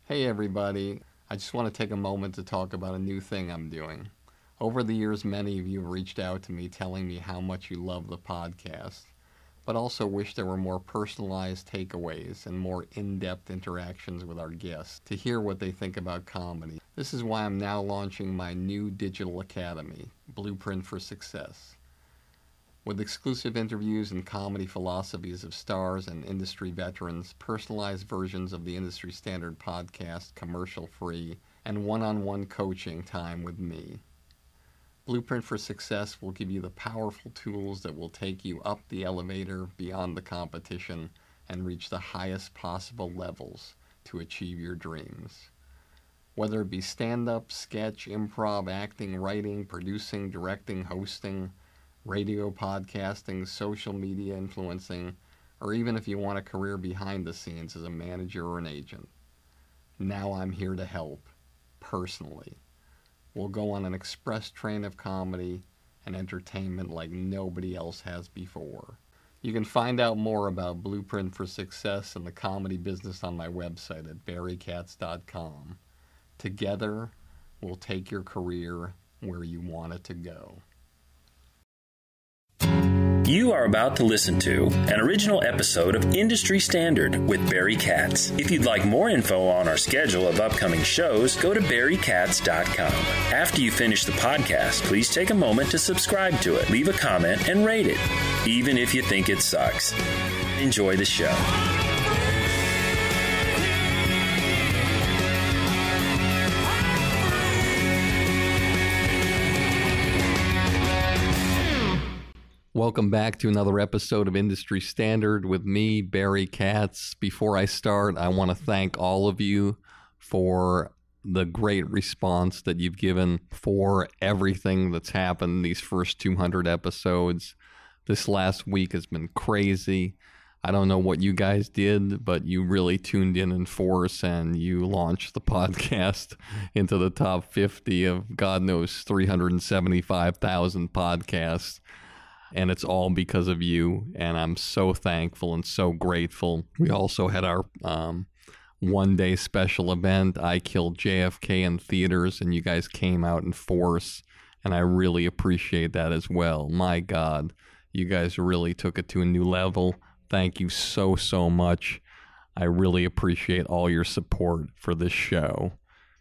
Hey everybody, I just want to take a moment to talk about a new thing I'm doing. Over the years, many of you have reached out to me telling me how much you love the podcast, but also wish there were more personalized takeaways and more in-depth interactions with our guests to hear what they think about comedy. This is why I'm now launching my new digital academy, Blueprint for Success. With exclusive interviews and comedy philosophies of stars and industry veterans, personalized versions of the industry standard podcast, commercial-free, and one-on-one coaching time with me. Blueprint for Success will give you the powerful tools that will take you up the elevator beyond the competition and reach the highest possible levels to achieve your dreams. Whether it be stand-up, sketch, improv, acting, writing, producing, directing, hosting, radio podcasting, social media influencing, or even if you want a career behind the scenes as a manager or an agent. Now I'm here to help, personally. We'll go on an express train of comedy and entertainment like nobody else has before. You can find out more about Blueprint for Success and the comedy business on my website at barrykatz.com. Together, we'll take your career where you want it to go. You are about to listen to an original episode of Industry Standard with Barry Katz. If you'd like more info on our schedule of upcoming shows, go to barrykatz.com. After you finish the podcast, please take a moment to subscribe to it, leave a comment, and rate it, even if you think it sucks. Enjoy the show. Welcome back to another episode of Industry Standard with me, Barry Katz. Before I start, I want to thank all of you for the great response that you've given for everything that's happened these first 200 episodes. This last week has been crazy. I don't know what you guys did, but you really tuned in force and you launched the podcast into the top 50 of God knows 375,000 podcasts. And it's all because of you, and I'm so thankful and so grateful. We also had our one-day special event, I Killed JFK, in theaters, and you guys came out in force, and I really appreciate that as well. My God, you guys really took it to a new level. Thank you so, so much. I really appreciate all your support for this show.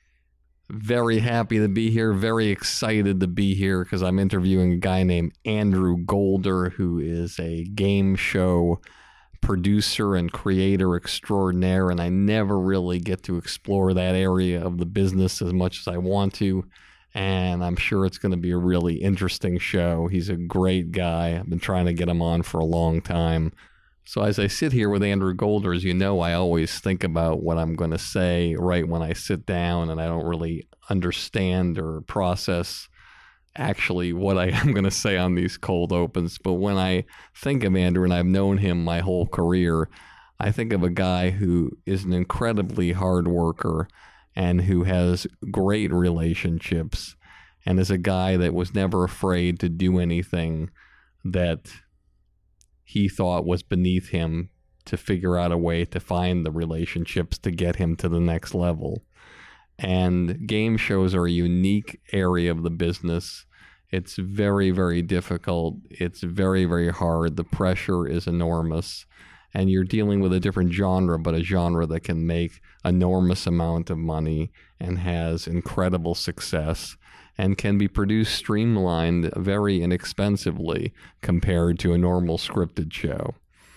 Very happy to be here, very excited to be here because I'm interviewing a guy named Andrew Golder, who is a game show producer and creator extraordinaire, and I never really get to explore that area of the business as much as I want to, and I'm sure it's going to be a really interesting show. He's a great guy. I've been trying to get him on for a long time. So as I sit here with Andrew Golder, as you know, I always think about what I'm going to say right when I sit down, and I don't really understand or process actually what I am going to say on these cold opens. But when I think of Andrew, and I've known him my whole career, I think of a guy who is an incredibly hard worker and who has great relationships and is a guy that was never afraid to do anything that he thought was beneath him to figure out a way to find the relationships to get him to the next level. And game shows are a unique area of the business. It's very, very difficult. It's very, very hard. The pressure is enormous. And you're dealing with a different genre, but a genre that can make enormous amount of money and has incredible success, and can be produced streamlined very inexpensively compared to a normal scripted show.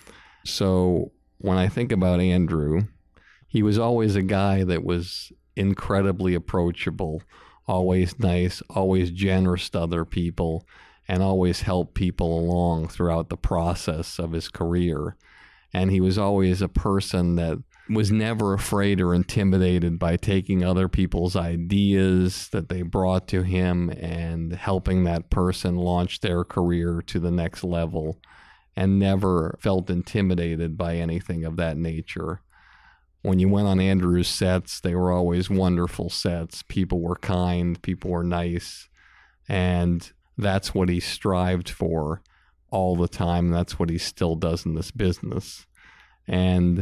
So when I think about Andrew, he was always a guy that was incredibly approachable, always nice, always generous to other people, and always helped people along throughout the process of his career. And he was always a person that was never afraid or intimidated by taking other people's ideas that they brought to him and helping that person launch their career to the next level, and never felt intimidated by anything of that nature. When you went on Andrew's sets, they were always wonderful sets. People were kind, people were nice, and that's what he strived for all the time. That's what he still does in this business. And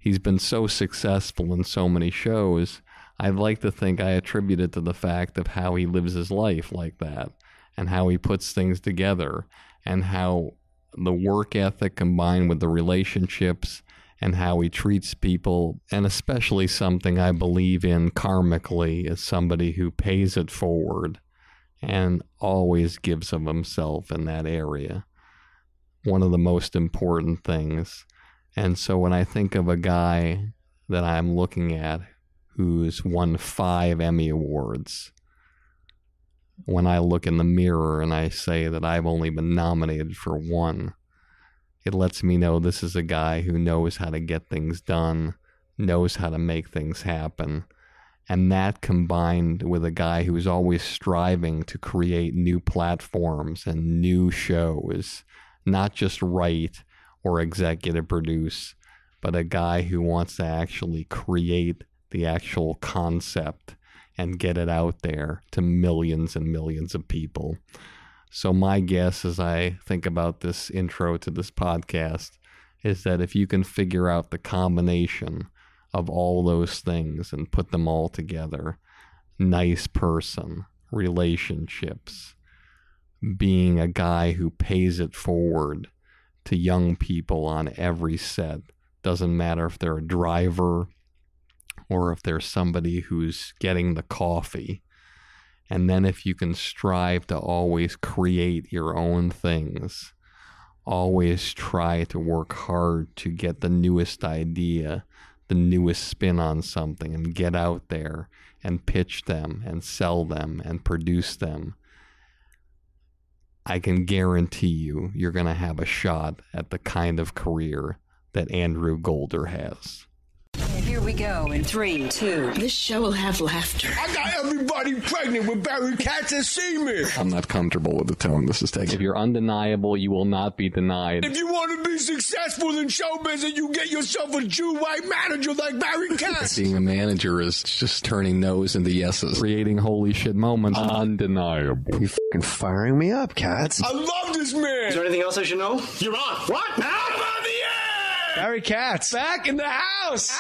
he's been so successful in so many shows. I'd like to think I attribute it to the fact of how he lives his life like that, and how he puts things together, and how the work ethic combined with the relationships and how he treats people, and especially something I believe in karmically is somebody who pays it forward and always gives of himself in that area. One of the most important things. And so when I think of a guy that I'm looking at who's won 5 Emmy Awards, when I look in the mirror and I say that I've only been nominated for 1, it lets me know this is a guy who knows how to get things done, knows how to make things happen. And that combined with a guy who's always striving to create new platforms and new shows, not just write or executive produce, but a guy who wants to actually create the actual concept and get it out there to millions and millions of people. So my guess as I think about this intro to this podcast is that if you can figure out the combination of all those things and put them all together, nice person, relationships, being a guy who pays it forward to young people on every set, doesn't matter if they're a driver or if there's somebody who's getting the coffee. And then if you can strive to always create your own things, always try to work hard to get the newest idea, the newest spin on something, and get out there and pitch them and sell them and produce them, I can guarantee you're going to have a shot at the kind of career that Andrew Golder has. Here we go in 3, 2. This show will have laughter. I got everybody pregnant with Barry Katz and semen. I'm not comfortable with the tone this is taking. If you're undeniable, you will not be denied. If you want to be successful in show business, you get yourself a Jew white manager like Barry Katz. Being a manager is just turning no's into yeses. Creating holy shit moments. Undeniable. You fucking firing me up, Katz. I love this man. Is there anything else I should know? You're on. What? I'm on the air. Barry Katz. Back in the house.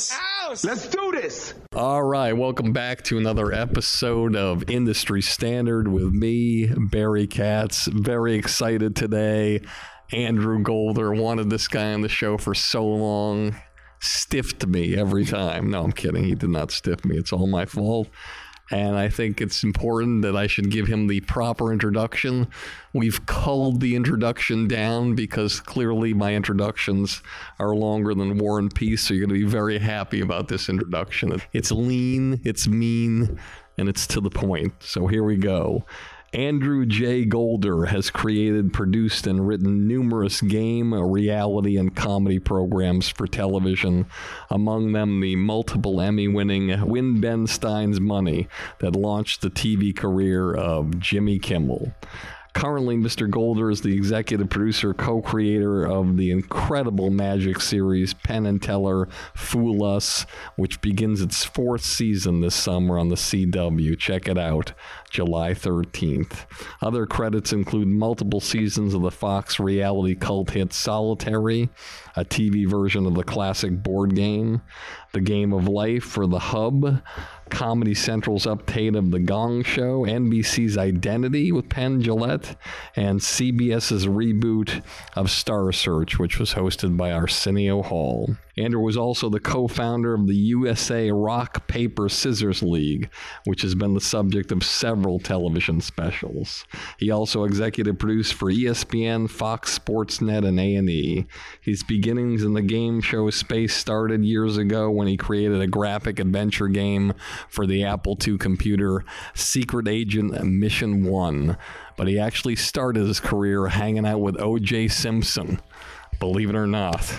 Let's do this. All right, welcome back to another episode of Industry Standard with me, Barry Katz. Very excited today. Andrew Golder wanted this guy on the show for so long. Stiffed me every time. No, I'm kidding. He did not stiff me. It's all my fault. And I think it's important that I should give him the proper introduction. We've culled the introduction down because clearly my introductions are longer than War and Peace, so you're going to be very happy about this introduction. It's lean, it's mean, and it's to the point. So here we go. Andrew J. Golder has created, produced, and written numerous game, reality, and comedy programs for television, among them the multiple Emmy-winning Win Ben Stein's Money that launched the TV career of Jimmy Kimmel. Currently, Mr. Golder is the executive producer, co-creator of the incredible magic series Penn and Teller, Fool Us, which begins its 4th season this summer on the CW. Check it out, July 13th. Other credits include multiple seasons of the Fox reality cult hit Solitary, a TV version of the classic board game, The Game of Life for The Hub, Comedy Central's update of The Gong Show, NBC's Identity with Penn Jillette, and CBS's reboot of Star Search, which was hosted by Arsenio Hall. Andrew was also the co-founder of the USA Rock, Paper, Scissors League, which has been the subject of several television specials. He also executive produced for ESPN, Fox Sports Net, and A&E. His beginnings in the game show space started years ago when he created a graphic adventure game for the Apple II computer, Secret Agent Mission 1. But he actually started his career hanging out with OJ Simpson, believe it or not,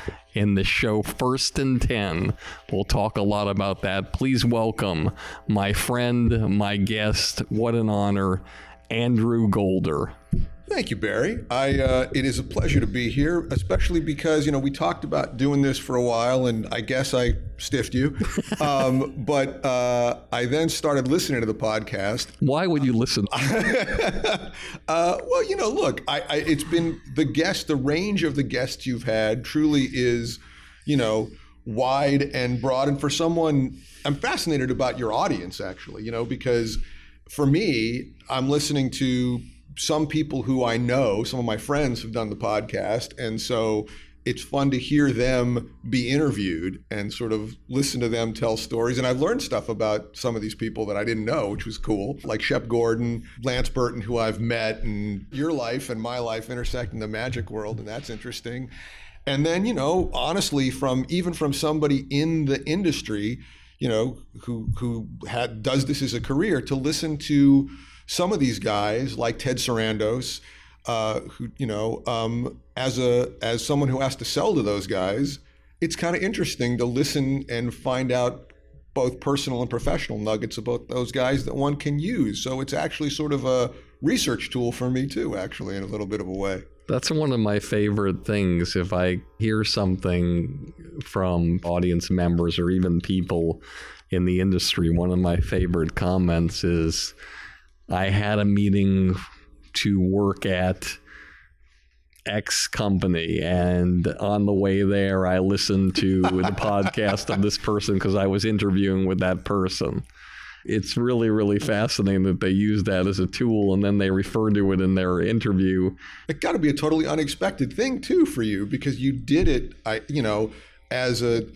in the show First and 10. We'll talk a lot about that. Please welcome my friend, my guest, what an honor, Andrew Golder. Thank you, Barry. It is a pleasure to be here, especially because, we talked about doing this for a while, and I guess I stiffed you. But I then started listening to the podcast. Why would you listen? Well, look, it's been the range of the guests you've had truly is, wide and broad. And for someone, I'm fascinated about your audience, actually, because for me, I'm listening to some people who I know, some of my friends have done the podcast. And so it's fun to hear them be interviewed and sort of listen to them tell stories. And I've learned stuff about some of these people that I didn't know, which was cool, like Shep Gordon, Lance Burton, who I've met, and your life and my life intersect in the magic world. And that's interesting. And then, honestly, from somebody in the industry, who does this as a career, to listen to some of these guys like Ted Sarandos, who, as someone who has to sell to those guys, it's kind of interesting to listen and find out both personal and professional nuggets about those guys that one can use. So it's actually sort of a research tool for me too, actually, in a little bit of a way. That's one of my favorite things. If I hear something from audience members or even people in the industry, one of my favorite comments is, I had a meeting to work at X company, and on the way there, I listened to the podcast of this person because I was interviewing with that person. It's really, really fascinating that they use that as a tool, and then they refer to it in their interview. It got to be a totally unexpected thing too for you, because you did it, as a.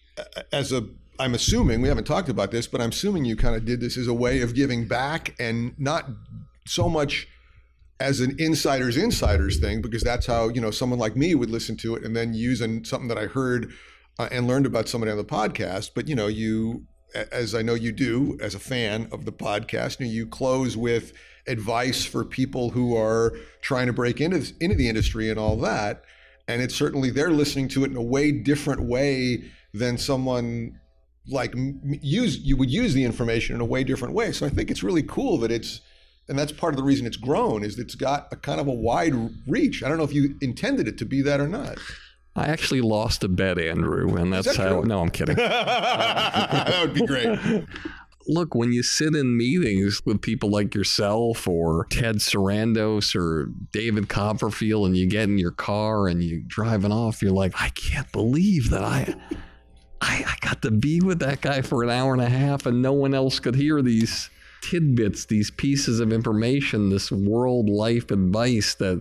I'm assuming, we haven't talked about this, but I'm assuming you kind of did this as a way of giving back, and not so much as an insider's thing, because that's how, someone like me would listen to it and then use something that I heard and learned about somebody on the podcast. But, you, as I know you do as a fan of the podcast, you close with advice for people who are trying to break into the industry and all that. And it's certainly, they're listening to it in a way different way than someone like you would use the information in a way different way. So I think it's really cool that and that's part of the reason it's grown, is it's got a kind of a wide reach. I don't know if you intended it to be that or not. I actually lost a bet, Andrew, and that's how. True? No, I'm kidding. That would be great. Look, when you sit in meetings with people like yourself or Ted Sarandos or David Copperfield, and you get in your car and you're driving off, you're like, I can't believe that I got to be with that guy for an hour and a half and no one else could hear these tidbits, these pieces of information, this world life advice that,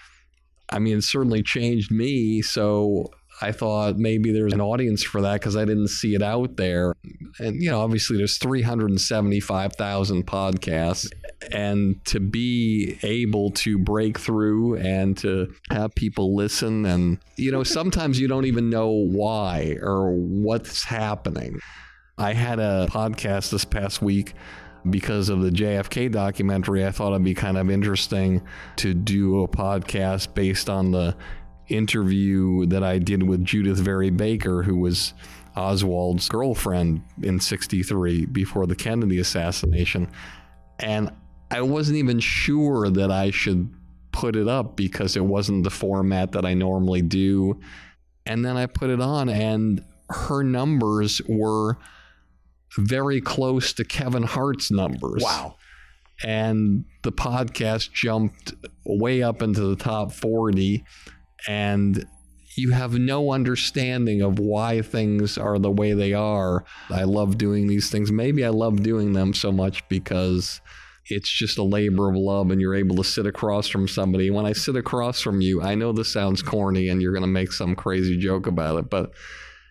it certainly changed me. So I thought maybe there's an audience for that because I didn't see it out there. And, obviously there's 375,000 podcasts, and to be able to break through and to have people listen, and, sometimes you don't even know why or what's happening. I had a podcast this past week because of the JFK documentary. I thought it'd be kind of interesting to do a podcast based on the interview that I did with Judith Very Baker, who was Oswald's girlfriend in '63 before the Kennedy assassination. And I wasn't even sure that I should put it up because it wasn't the format that I normally do. And then I put it on, and her numbers were very close to Kevin Hart's numbers. Wow. And the podcast jumped way up into the top 40, and you have no understanding of why things are the way they are. I love doing these things. Maybe I love doing them so much because it's just a labor of love, and you're able to sit across from somebody. When I sit across from you, I know this sounds corny and you're going to make some crazy joke about it, but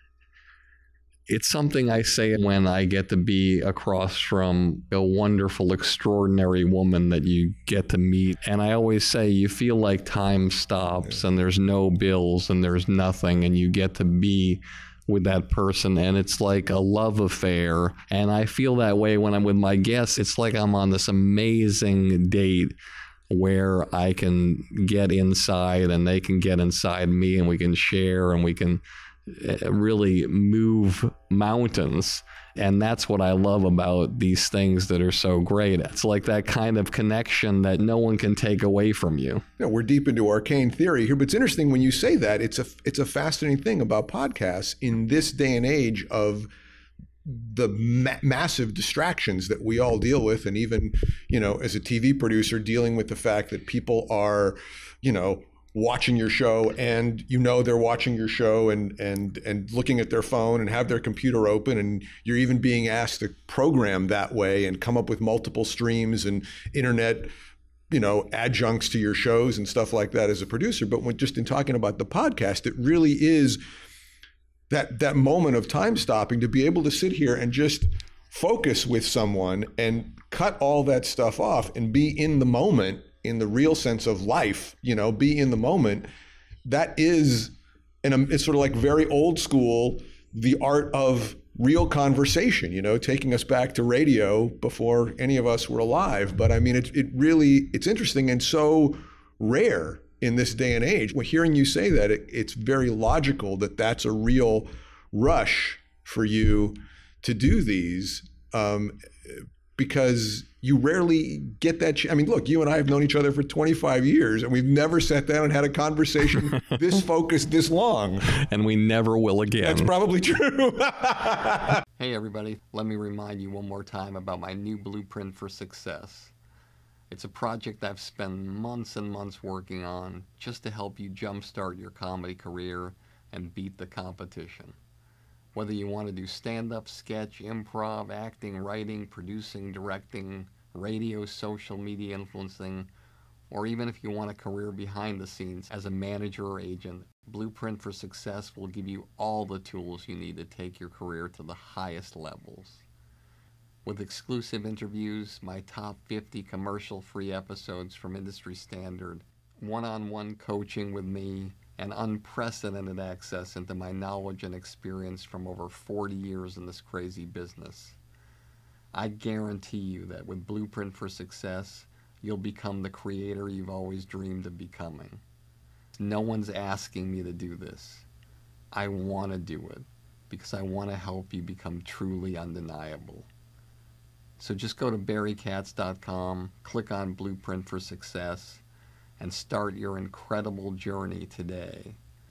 it's something I say when I get to be across from a wonderful, extraordinary woman that you get to meet. And I always say, you feel like time stops and there's no bills and there's nothing, and you get to be with that person, and it's like a love affair. And I feel that way when I'm with my guests. It's like I'm on this amazing date where I can get inside and they can get inside me, and we can share and we can really move mountains. And that's what I love about these things that are so great. It's like that kind of connection that no one can take away from you. We're deep into arcane theory here, but it's interesting when you say that. It's a fascinating thing about podcasts in this day and age of the massive distractions that we all deal with. And even, as a TV producer, dealing with the fact that people are, watching your show, and they're watching your show and looking at their phone and have their computer open, and you're even being asked to program that way and come up with multiple streams and internet adjuncts to your shows and stuff like that as a producer. But just in talking about the podcast, it really is that moment of time stopping to be able to sit here and just focus with someone and cut all that stuff off and be in the moment, in the real sense of life, be in the moment. That is, and it's sort of like very old school, the art of real conversation, taking us back to radio before any of us were alive. But I mean, it's interesting and so rare in this day and age. Well, hearing you say that, it's very logical that that's a real rush for you to do these, because you rarely get that. I mean, look, you and I have known each other for 25 years, and we've never sat down and had a conversation this focused this long. And we never will again. That's probably true. Hey, everybody. Let me remind you one more time about my new Blueprint for Success. It's a project I've spent months and months working on just to help you jumpstart your comedy career and beat the competition. Whether you want to do stand-up, sketch, improv, acting, writing, producing, directing, radio, social media influencing, or even if you want a career behind the scenes as a manager or agent, Blueprint for Success will give you all the tools you need to take your career to the highest levels. With exclusive interviews, my top 50 commercial-free episodes from Industry Standard, one-on-one coaching with me, and unprecedented access into my knowledge and experience from over 40 years in this crazy business. I guarantee you that with Blueprint for Success, you'll become the creator you've always dreamed of becoming. No one's asking me to do this. I want to do it because I want to help you become truly undeniable. So just go to barrykatz.com, click on Blueprint for Success, and start your incredible journey today.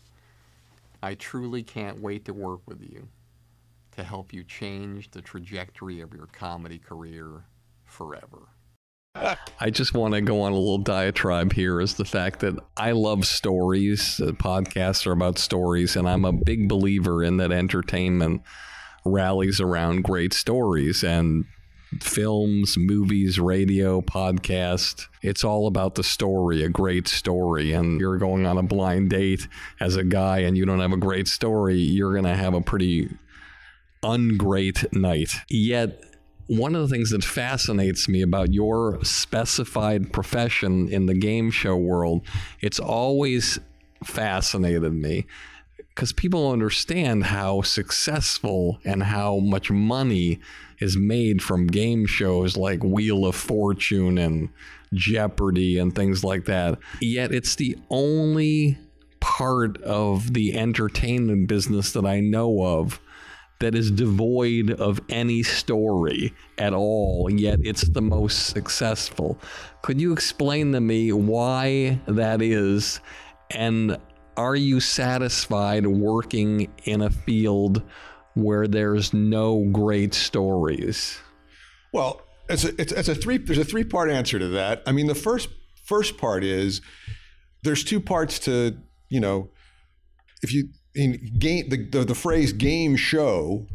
I truly can't wait to work with you to help you change the trajectory of your comedy career forever. I just want to go on a little diatribe here is the fact that I love stories. Podcasts are about stories, and I'm a big believer in that entertainment rallies around great stories, and films, movies, radio, podcast. It's all about the story, a great story. And you're going on a blind date as a guy and you don't have a great story, you're going to have a pretty ungreat night. Yet, one of the things that fascinates me about your specified profession in the game show world, it's always fascinated me because people understand how successful and how much money is made from game shows like Wheel of Fortune and Jeopardy and things like that. Yet it's the only part of the entertainment business that I know of that is devoid of any story at all, yet it's the most successful. Could you explain to me why that is, and are you satisfied working in a field where there's no great stories? Well, there's a three-part answer to that. I mean, the first part is there's two parts to, if you in game the phrase game show,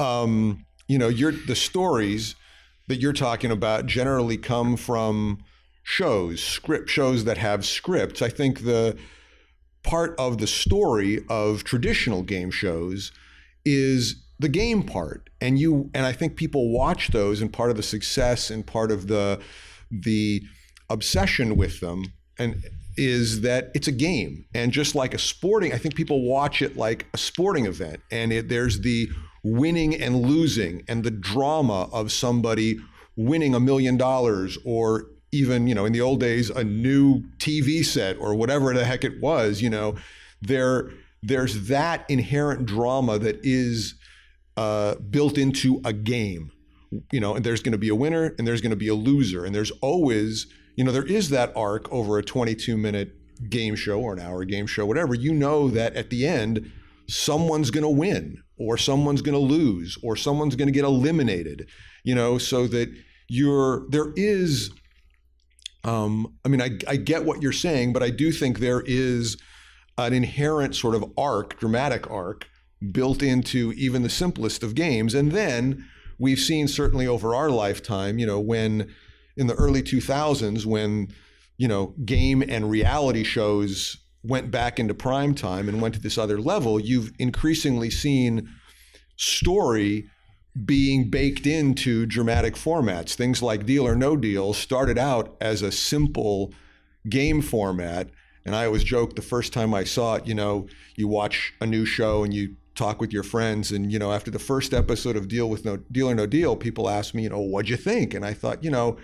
the stories that you're talking about generally come from shows that have scripts. I think the part of the story of traditional game shows is the game part, and I think people watch those, and part of the success and part of the obsession with them and is that it's a game. And just like I think people watch it like a sporting event, and there's the winning and losing and the drama of somebody winning $1 million, or even, in the old days, a new TV set or whatever the heck it was. There's that inherent drama that is built into a game, and there's going to be a winner and there's going to be a loser. And there's always, there is that arc over a 22-minute game show or an hour game show, whatever. That at the end, someone's going to win or someone's going to lose or someone's going to get eliminated, so that there is I mean, I get what you're saying, but I do think there is an inherent sort of dramatic arc built into even the simplest of games. And then we've seen certainly over our lifetime, when in the early 2000s, when, game and reality shows went back into prime time and went to this other level, you've increasingly seen story being baked into dramatic formats. Things like Deal or No Deal started out as a simple game format. And I always joke the first time I saw it, you watch a new show and you talk with your friends. And, after the first episode of Deal or No Deal, people ask me, what'd you think? And I thought,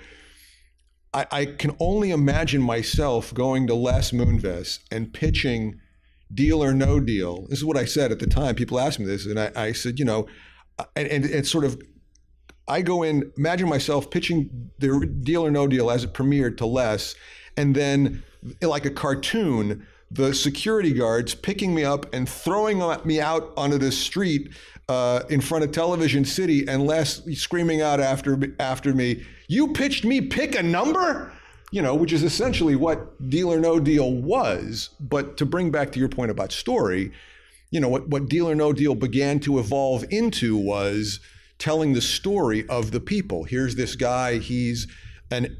I can only imagine myself going to Les Moonves and pitching Deal or No Deal. This is what I said at the time. People asked me this. And I said, and it's sort of, I go in, imagine myself pitching the Deal or No Deal as it premiered to Les, and then like a cartoon, the security guards picking me up and throwing me out onto the street in front of Television City, and Les screaming out after me, "You pitched me, pick a number?" Which is essentially what Deal or No Deal was. But to bring back to your point about story, what Deal or No Deal began to evolve into was telling the story of the people. Here's this guy, he's an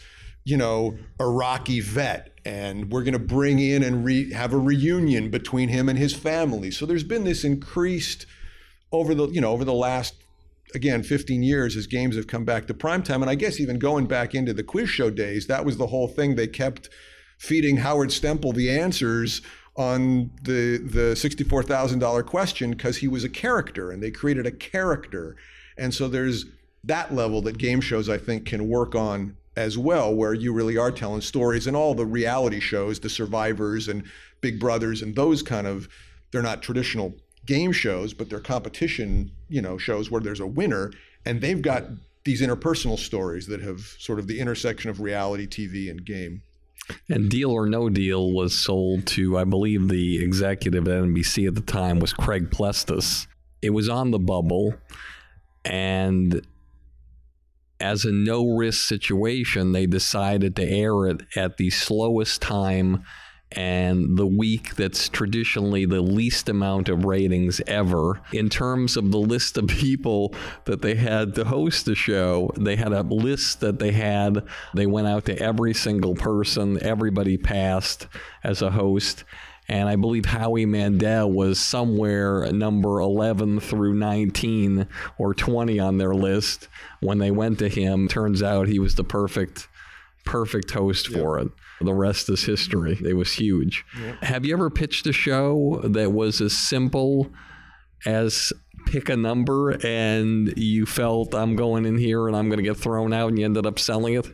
Iraqi vet, and we're going to bring in and have a reunion between him and his family. So there's been this increased over the last, again, 15 years as games have come back to primetime. And I guess even going back into the quiz show days, that was the whole thing. They kept feeding Howard Stemple the answers on the $64,000 question because he was a character, and they created a character. And so there's that level that game shows, I think, can work on as well, where you really are telling stories. And all the reality shows, the Survivors and Big Brothers and those kind of, they're not traditional game shows, but they're competition, shows where there's a winner, and they've got these interpersonal stories that have sort of the intersection of reality, TV, and game. And Deal or No Deal was sold to, I believe the executive at NBC at the time was Craig Plestis. It was on the bubble, and as a no-risk situation, they decided to air it at the slowest time and the week that's traditionally the least amount of ratings ever. In terms of the list of people that they had to host the show, they had a list that they went out to every single person. Everybody passed as a host. And I believe Howie Mandel was somewhere number 11 through 19 or 20 on their list when they went to him. Turns out he was the perfect host for it. The rest is history. It was huge. Yep. Have you ever pitched a show that was as simple as pick a number and you felt, I'm going in here and I'm going to get thrown out, and you ended up selling it?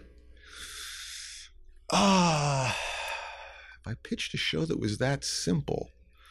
If I pitched a show that was that simple,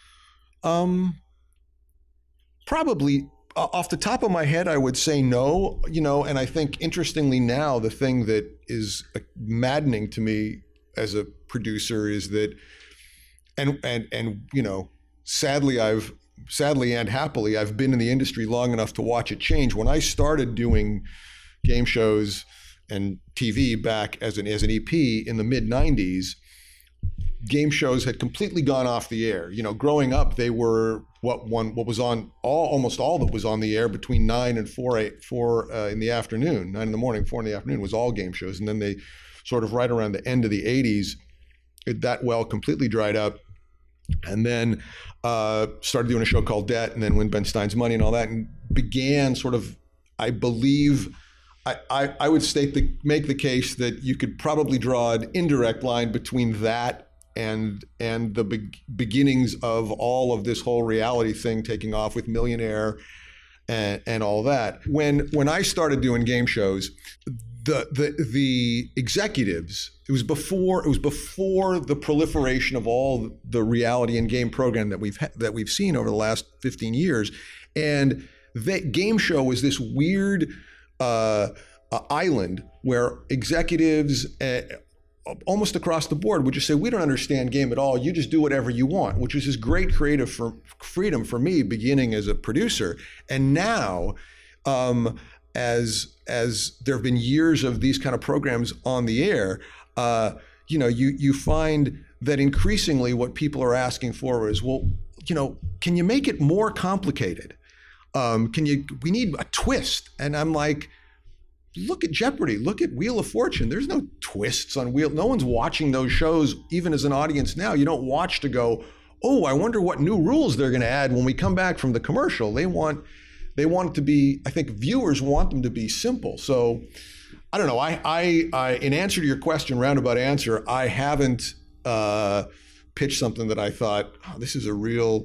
probably off the top of my head, I would say no, and I think interestingly now, the thing that is maddening to me as a producer is that, and sadly and happily, I've been in the industry long enough to watch it change. When I started doing game shows and TV back as an EP in the mid 90s, game shows had completely gone off the air. Growing up, they were what was on almost all that was on the air between 9 and 4 in the afternoon. 9 in the morning, 4 in the afternoon was all game shows. And then they sort of right around the end of the 80s, that well completely dried up. And then started doing a show called Debt, and then Win Ben Stein's Money and all that, and began sort of, I believe, I would make the case that you could probably draw an indirect line between that and the beginnings of all of this whole reality thing taking off with Millionaire and all that. When I started doing game shows, the executives, it was before the proliferation of all the reality and game program that we've seen over the last 15 years, and the game show was this weird island where executives almost across the board would just say, we don't understand game at all, you just do whatever you want, which was this great creative freedom for me beginning as a producer. And now, as there have been years of these kind of programs on the air, you find that increasingly what people are asking for is, well, can you make it more complicated? We need a twist. And I'm like, look at Jeopardy, look at Wheel of Fortune. There's no twists on Wheel. No one's watching those shows, even as an audience now. You don't watch to go, oh, I wonder what new rules they're going to add when we come back from the commercial. They want it to be, I think viewers want them to be simple. So I don't know. I in answer to your question, roundabout answer, I haven't pitched something that I thought, oh, this is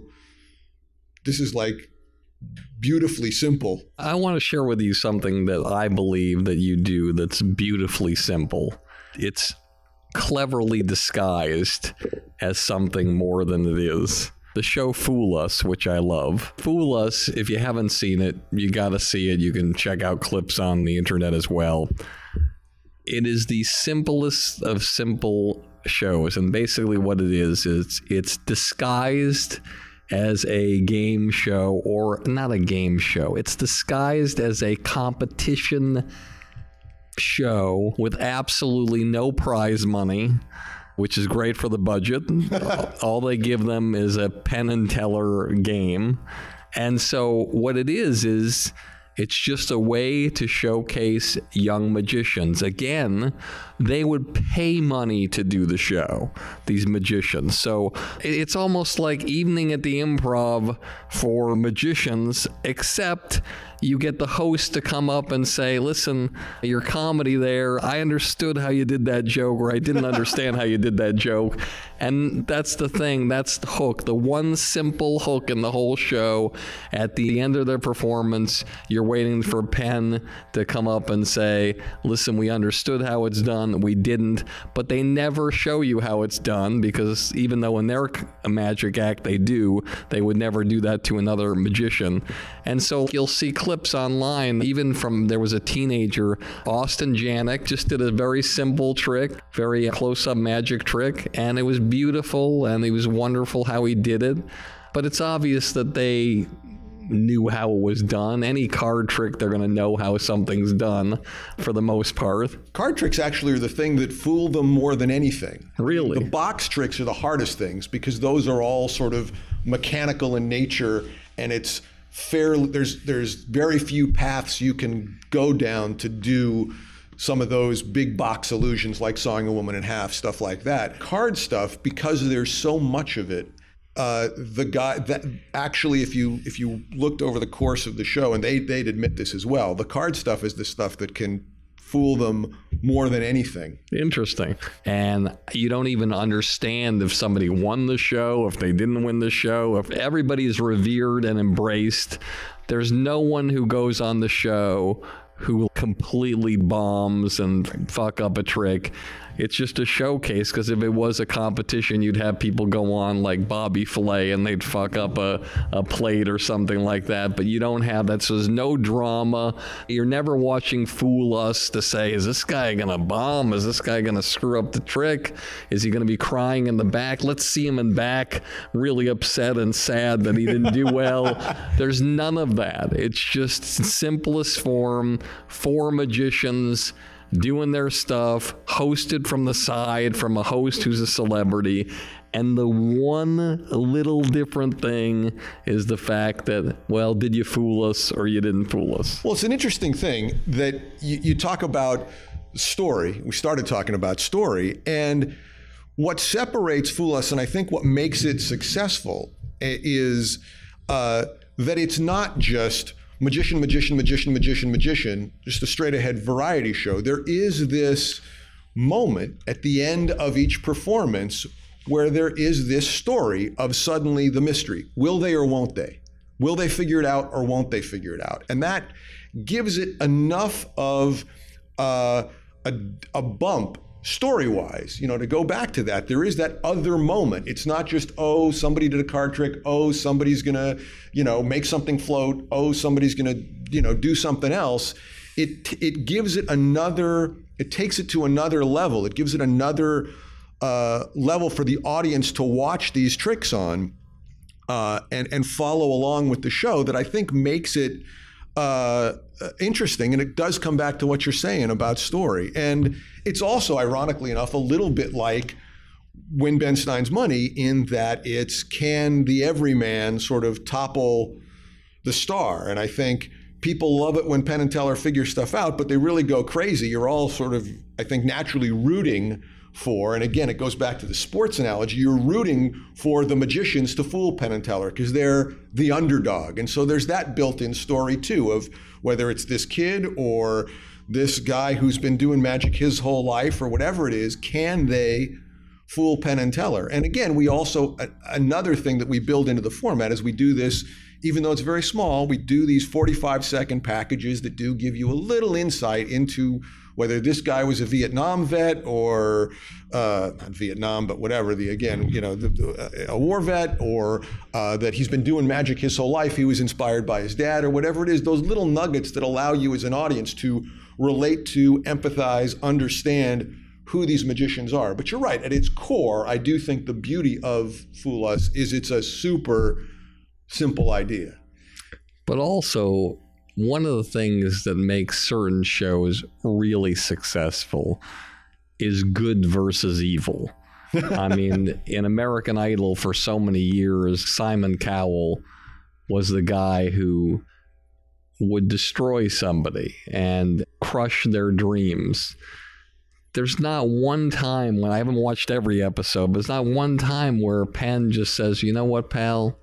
like beautifully simple. I want to share with you something that I believe that you do that's beautifully simple. It's cleverly disguised as something more than it is. The show Fool Us, which I love. Fool Us, if you haven't seen it, you got to see it. You can check out clips on the internet as well. It is the simplest of simple shows, and basically what it is it's disguised as a game show, or not a game show. It's disguised as a competition show with absolutely no prize money, which is great for the budget. All they give them is a Penn and Teller game. And so what it is it's just a way to showcase young magicians. Again, they would pay money to do the show, these magicians. So it's almost like Evening at the Improv for magicians, except you get the host to come up and say, listen, your comedy there, I understood how you did that joke, or I didn't understand how you did that joke. And that's the thing, that's the hook, the one simple hook in the whole show. At the end of their performance, you're waiting for Penn to come up and say, listen, we understood how it's done, we didn't, but they never show you how it's done, because even though in their magic act they do, they would never do that to another magician. And so you'll see clips online, even from, there was a teenager, Austin Janik, just did a very simple trick, very close-up magic trick, and it was beautiful, and it was wonderful how he did it. But it's obvious that they knew how it was done. Any card trick, they're going to know how something's done for the most part. Card tricks actually are the thing that fool them more than anything. Really? The box tricks are the hardest things, because those are all sort of mechanical in nature, and it's there's very few paths you can go down to do some of those big box illusions, like sawing a woman in half, stuff like that. Card stuff, because there's so much of it, the guy that actually, if you looked over the course of the show, and they'd admit this as well, the card stuff is the stuff that can fool them more than anything. Interesting. And you don't even understand if somebody won the show, if they didn't win the show, if everybody's revered and embraced. There's no one who goes on the show who completely bombs and fuck up a trick. It's just a showcase, because if it was a competition, you'd have people go on like Bobby Flay and they'd fuck up a plate or something like that. But you don't have that, so there's no drama. You're never watching Fool Us to say, is this guy going to bomb? Is this guy going to screw up the trick? Is he going to be crying in the back? Let's see him in back, really upset and sad that he didn't do well. There's none of that. It's just simplest form, four magicians doing their stuff, hosted from the side from a host who's a celebrity. And the one little different thing is the fact that, well, did you fool us or you didn't fool us? Well, it's an interesting thing that you talk about story. We started talking about story, and what separates Fool Us, and I think what makes it successful, is that it's not just magician, just a straight ahead variety show. There is this moment at the end of each performance where there is this story of suddenly the mystery. Will they or won't they? Will they figure it out or won't they figure it out? And that gives it enough of a bump story-wise, to go back to that. There is that other moment. It's not just, oh, somebody did a card trick. Oh, somebody's gonna, make something float. Oh, somebody's gonna, do something else. It gives it another, it takes it to another level. It gives it another level for the audience to watch these tricks on and follow along with the show, that I think makes it interesting, and it does come back to what you're saying about story. And it's also, ironically enough, a little bit like Win Ben Stein's Money, in that it's, can the everyman sort of topple the star? And I think people love it when Penn and Teller figure stuff out, but they really go crazy. You're all sort of, I think, naturally rooting for, and again, it goes back to the sports analogy, you're rooting for the magicians to fool Penn and Teller because they're the underdog. And so there's that built-in story too, of whether it's this kid or this guy who's been doing magic his whole life or whatever it is, can they fool Penn and Teller? And again, we also, another thing that we build into the format is we do this, even though it's very small, we do these 45-second packages that do give you a little insight into whether this guy was a Vietnam vet or not Vietnam, but whatever, a war vet, or that he's been doing magic his whole life, he was inspired by his dad, or whatever it is, those little nuggets that allow you as an audience to relate to, empathize, understand who these magicians are. But you're right, at its core, I do think the beauty of Fool Us is it's a super simple idea. But also, one of the things that makes certain shows really successful is good versus evil. I mean, in American Idol for so many years, Simon Cowell was the guy who would destroy somebody and crush their dreams. There's not one time, when I haven't watched every episode, but there's not one time where Penn just says, you know what, pal?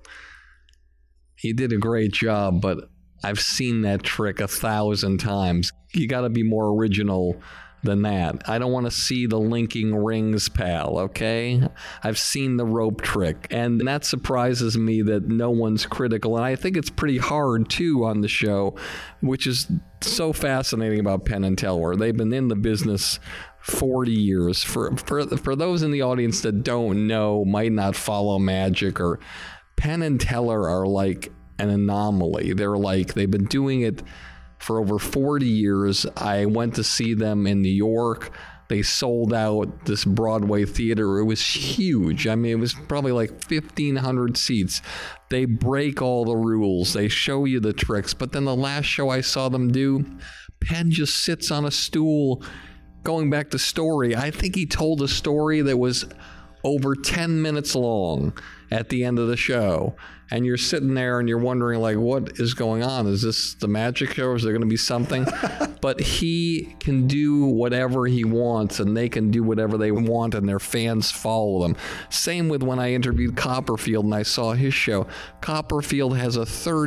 You did a great job, but I've seen that trick 1,000 times. You got to be more original than that. I don't want to see the linking rings, pal, okay? I've seen the rope trick. And that surprises me that no one's critical. And I think it's pretty hard, too, on the show, which is so fascinating about Penn and Teller. They've been in the business 40 years. For those in the audience that don't know, might not follow magic, or Penn and Teller are like an anomaly. They've been doing it for over 40 years. I went to see them in New York. They sold out this Broadway theater. It was huge. I mean, it was probably like 1,500 seats. They break all the rules. They show you the tricks. But then the last show I saw them do, Penn just sits on a stool. Going back to story, I think he told a story that was over 10 minutes long at the end of the show. And you're sitting there and you're wondering, like, what is going on? Is this the magic show? Is there going to be something? But he can do whatever he wants, and they can do whatever they want, and their fans follow them. Same with when I interviewed Copperfield and I saw his show. Copperfield has a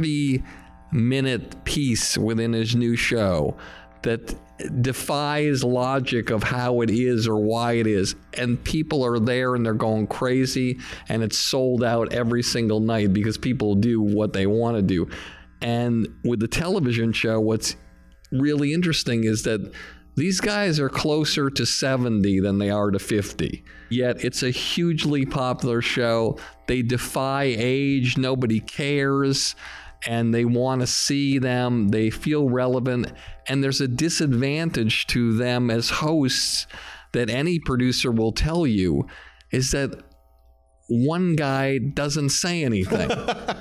30-minute piece within his new show that defies logic of how it is or why it is, and people are there and they're going crazy, and it's sold out every single night because people do what they want to do. And with the television show, what's really interesting is that these guys are closer to 70 than they are to 50. Yet it's a hugely popular show. They defy age. Nobody cares. And they want to see them. They feel relevant. And there's a disadvantage to them as hosts that any producer will tell you, is that one guy doesn't say anything.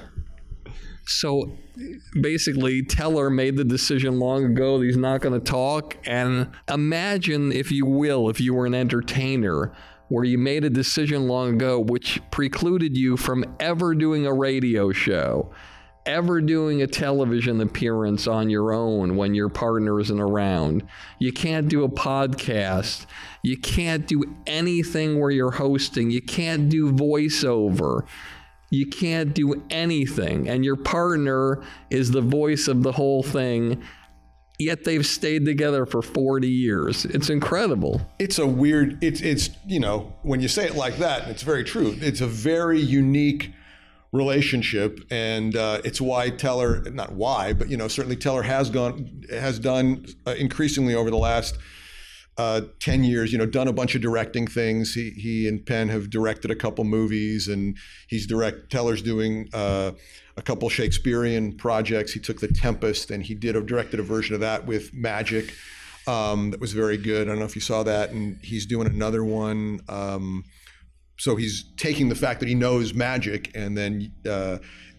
So basically, Teller made the decision long ago that he's not going to talk. And imagine, if you will, if you were an entertainer, where you made a decision long ago which precluded you from ever doing a radio show, ever doing a television appearance on your own when your partner isn't around. You can't do a podcast. You can't do anything where you're hosting. You can't do voiceover. You can't do anything. And your partner is the voice of the whole thing. Yet they've stayed together for 40 years. It's incredible. It's a weird, it's when you say it like that, it's very true. It's a very unique relationship, and it's why Teller, not why, but certainly Teller has done increasingly over the last 10 years, done a bunch of directing things. He and Penn have directed a couple movies, and Teller's doing a couple Shakespearean projects. He took The Tempest and he directed a version of that with magic that was very good. I don't know if you saw that, and he's doing another one. So he's taking the fact that he knows magic and then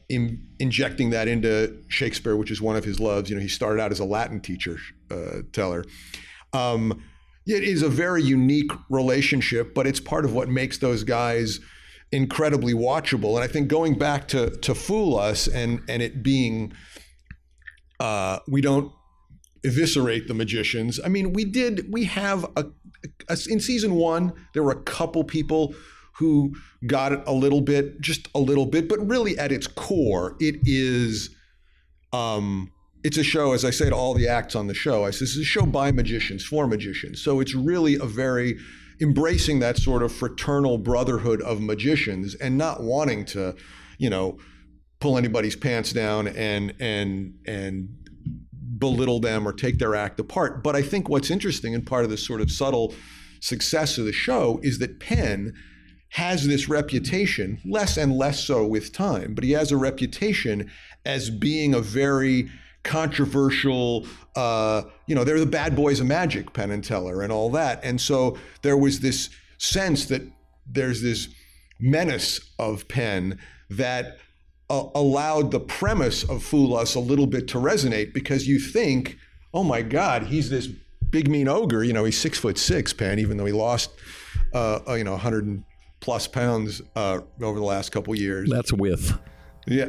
injecting that into Shakespeare, which is one of his loves. He started out as a Latin teacher, Teller. It is a very unique relationship, but it's part of what makes those guys incredibly watchable. And I think going back to Fool Us and it being, we don't eviscerate the magicians. I mean, we have in season 1, there were a couple people who got it a little bit, but really at its core, it is, it's a show, as I say to all the acts on the show, I say, this is a show by magicians, for magicians. So it's really a very embracing that sort of fraternal brotherhood of magicians and not wanting to, pull anybody's pants down and belittle them or take their act apart. But I think what's interesting and part of this sort of subtle success of the show is that Penn has this reputation, less and less so with time, but he has a reputation as being a very controversial, they're the bad boys of magic, Penn and Teller and all that. And so there was this sense that there's this menace of Penn that allowed the premise of Fool Us a little bit to resonate, because you think, oh my God, he's this big mean ogre. He's 6'6", Penn, even though he lost, 100+ pounds over the last couple of years. That's with. Yeah.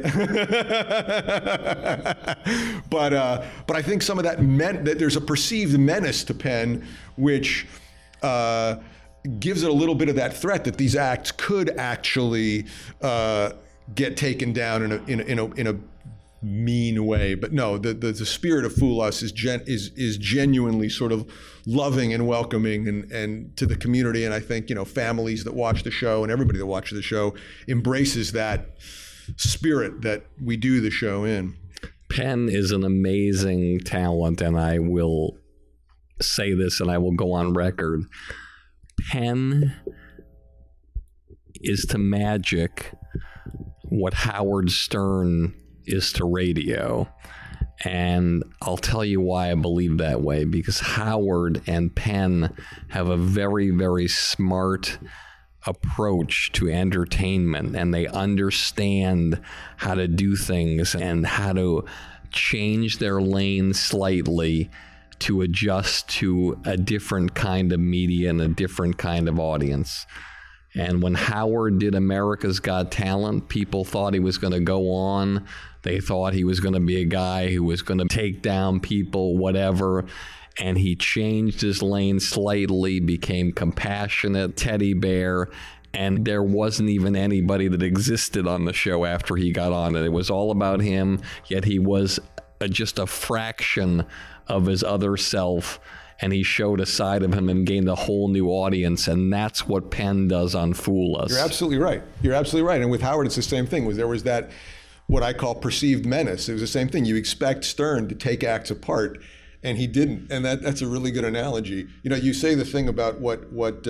But I think some of that meant that there's a perceived menace to Penn, which gives it a little bit of that threat that these acts could actually get taken down in a mean way. But no, the spirit of Fool Us is genuinely sort of loving and welcoming and to the community. And I think, families that watch the show and everybody that watches the show embraces that spirit that we do the show in. Penn is an amazing talent, and I will say this and I will go on record. Penn is to magic what Howard Stern is to radio. And I'll tell you why I believe that way, because Howard and Penn have a very, very smart approach to entertainment, and they understand how to do things and how to change their lane slightly to adjust to a different kind of media and a different kind of audience. And when Howard did America's Got Talent, people thought he was going to go on. They thought he was going to be a guy who was going to take down people, whatever. And he changed his lane slightly, became compassionate, teddy bear. And there wasn't even anybody that existed on the show after he got on it. It was all about him, yet he was just a fraction of his other self. And he showed a side of him and gained a whole new audience. And that's what Penn does on Fool Us. You're absolutely right. You're absolutely right. And with Howard, it's the same thing. There was that, what I call perceived menace. It was the same thing. You expect Stern to take acts apart, and he didn't. And that's a really good analogy. You say the thing about what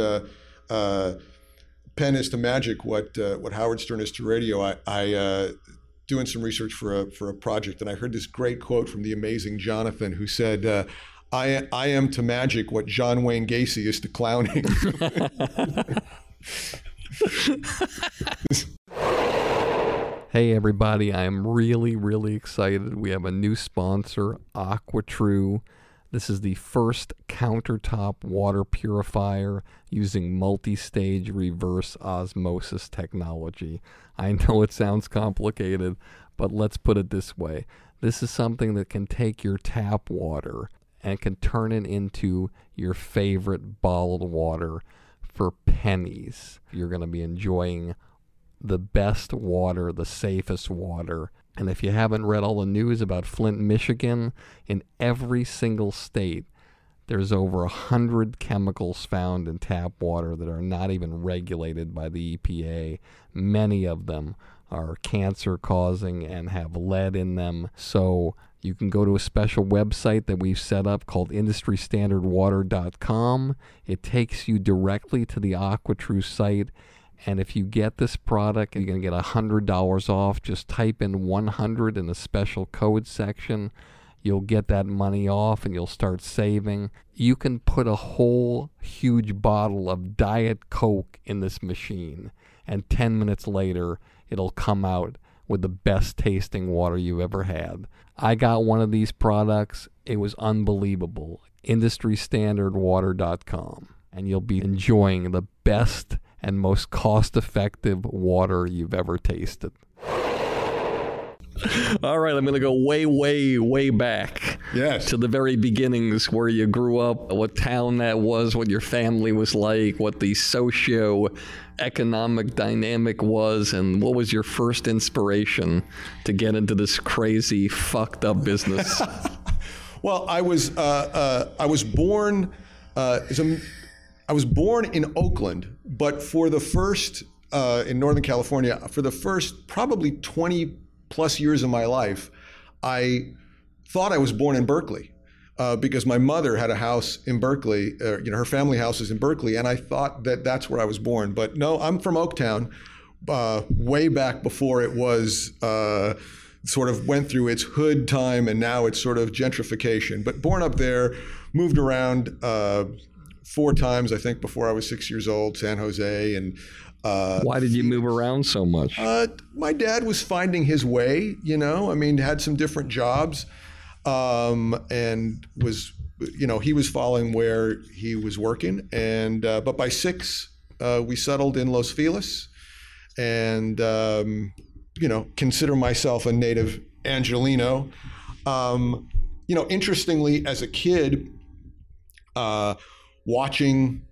Penn is to magic, what Howard Stern is to radio. I doing some research for a project, and I heard this great quote from the amazing Jonathan, who said, I am to magic what John Wayne Gacy is to clowning. Hey everybody, I am really, really excited. We have a new sponsor, AquaTrue. This is the first countertop water purifier using multi-stage reverse osmosis technology. I know it sounds complicated, but let's put it this way. This is something that can take your tap water and can turn it into your favorite bottled water for pennies. You're going to be enjoying the best water, the safest water. And if you haven't read all the news about Flint, Michigan, in every single state, there's over 100 chemicals found in tap water that are not even regulated by the EPA. Many of them are cancer-causing and have lead in them. So you can go to a special website that we've set up called industrystandardwater.com. It takes you directly to the AquaTrue site. And if you get this product, you're going to get $100 off. Just type in 100 in the special code section. You'll get that money off and you'll start saving. You can put a whole huge bottle of Diet Coke in this machine, and 10 minutes later, it'll come out with the best tasting water you've ever had. I got one of these products. It was unbelievable. IndustryStandardWater.com. And you'll be enjoying the best and most cost-effective water you've ever tasted. All right, I'm going to go way, way, way back. Yes. To the very beginnings, where you grew up, what town that was, what your family was like, what the socio-economic dynamic was, and what was your first inspiration to get into this crazy, fucked up business? Well, I was born in Oakland, but for the first in Northern California, for the first probably 20 plus years of my life, I thought I was born in Berkeley because my mother had a house in Berkeley. Her family house is in Berkeley, and I thought that that's where I was born. But no, I'm from Oaktown, way back before it was sort of went through its hood time, and now it's sort of gentrification. But born up there, moved around 4 times, I think, before I was 6 years old, San Jose, and why did you move around so much? My dad was finding his way, had some different jobs, and was, he was following where he was working. And, but by 6, we settled in Los Feliz, and, consider myself a native Angelino. Interestingly, as a kid, watching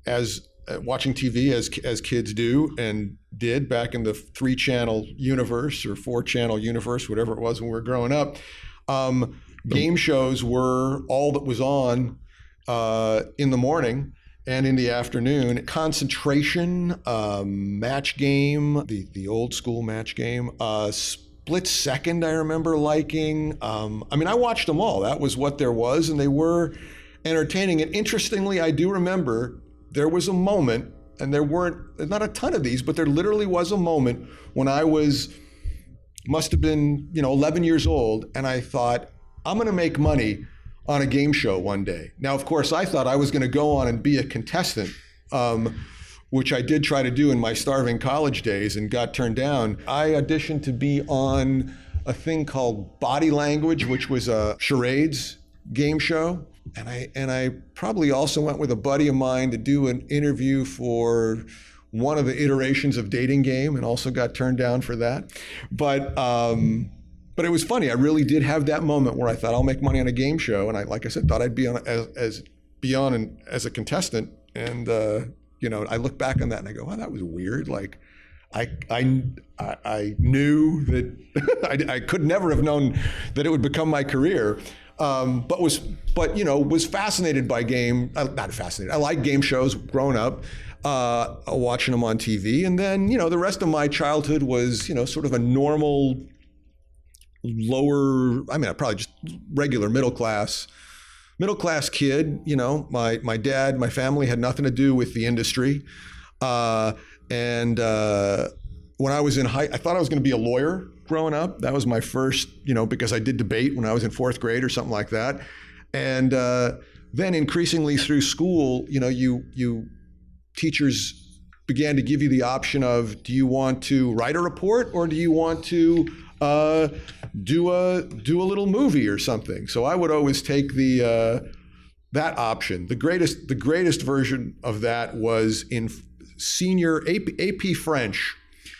TV as kids do and did back in the 3-channel universe or 4-channel universe, whatever it was when we were growing up. Game shows were all that was on in the morning and in the afternoon. Concentration, Match Game, the old school Match Game, Split Second I remember liking. I watched them all. That was what there was, and they were entertaining. And interestingly, I do remember there was a moment, and there's not a ton of these, but there literally was a moment when I must have been, 11 years old, and I thought, I'm going to make money on a game show one day. Now, of course, I thought I was going to go on and be a contestant, which I did try to do in my starving college days and got turned down. I auditioned to be on a thing called Body Language, which was a charades game show. And I probably also went with a buddy of mine to do an interview for one of the iterations of Dating Game, and also got turned down for that. But it was funny. I really did have that moment where I thought I'll make money on a game show, and like I said, thought I'd be on as a contestant. And I look back on that and I go, wow, that was weird. Like I knew that I could never have known that it would become my career. But was fascinated by not fascinated. I liked game shows growing up, watching them on TV. And then, the rest of my childhood was, sort of a normal, probably just regular middle class kid. My dad, my family had nothing to do with the industry. When I was I thought I was going to be a lawyer growing up. That was my first, because I did debate when I was in 4th grade or something like that. And then increasingly through school, teachers began to give you the option of, do you want to write a report, or do you want to do a little movie or something? So I would always take that option. The greatest version of that was in senior AP French.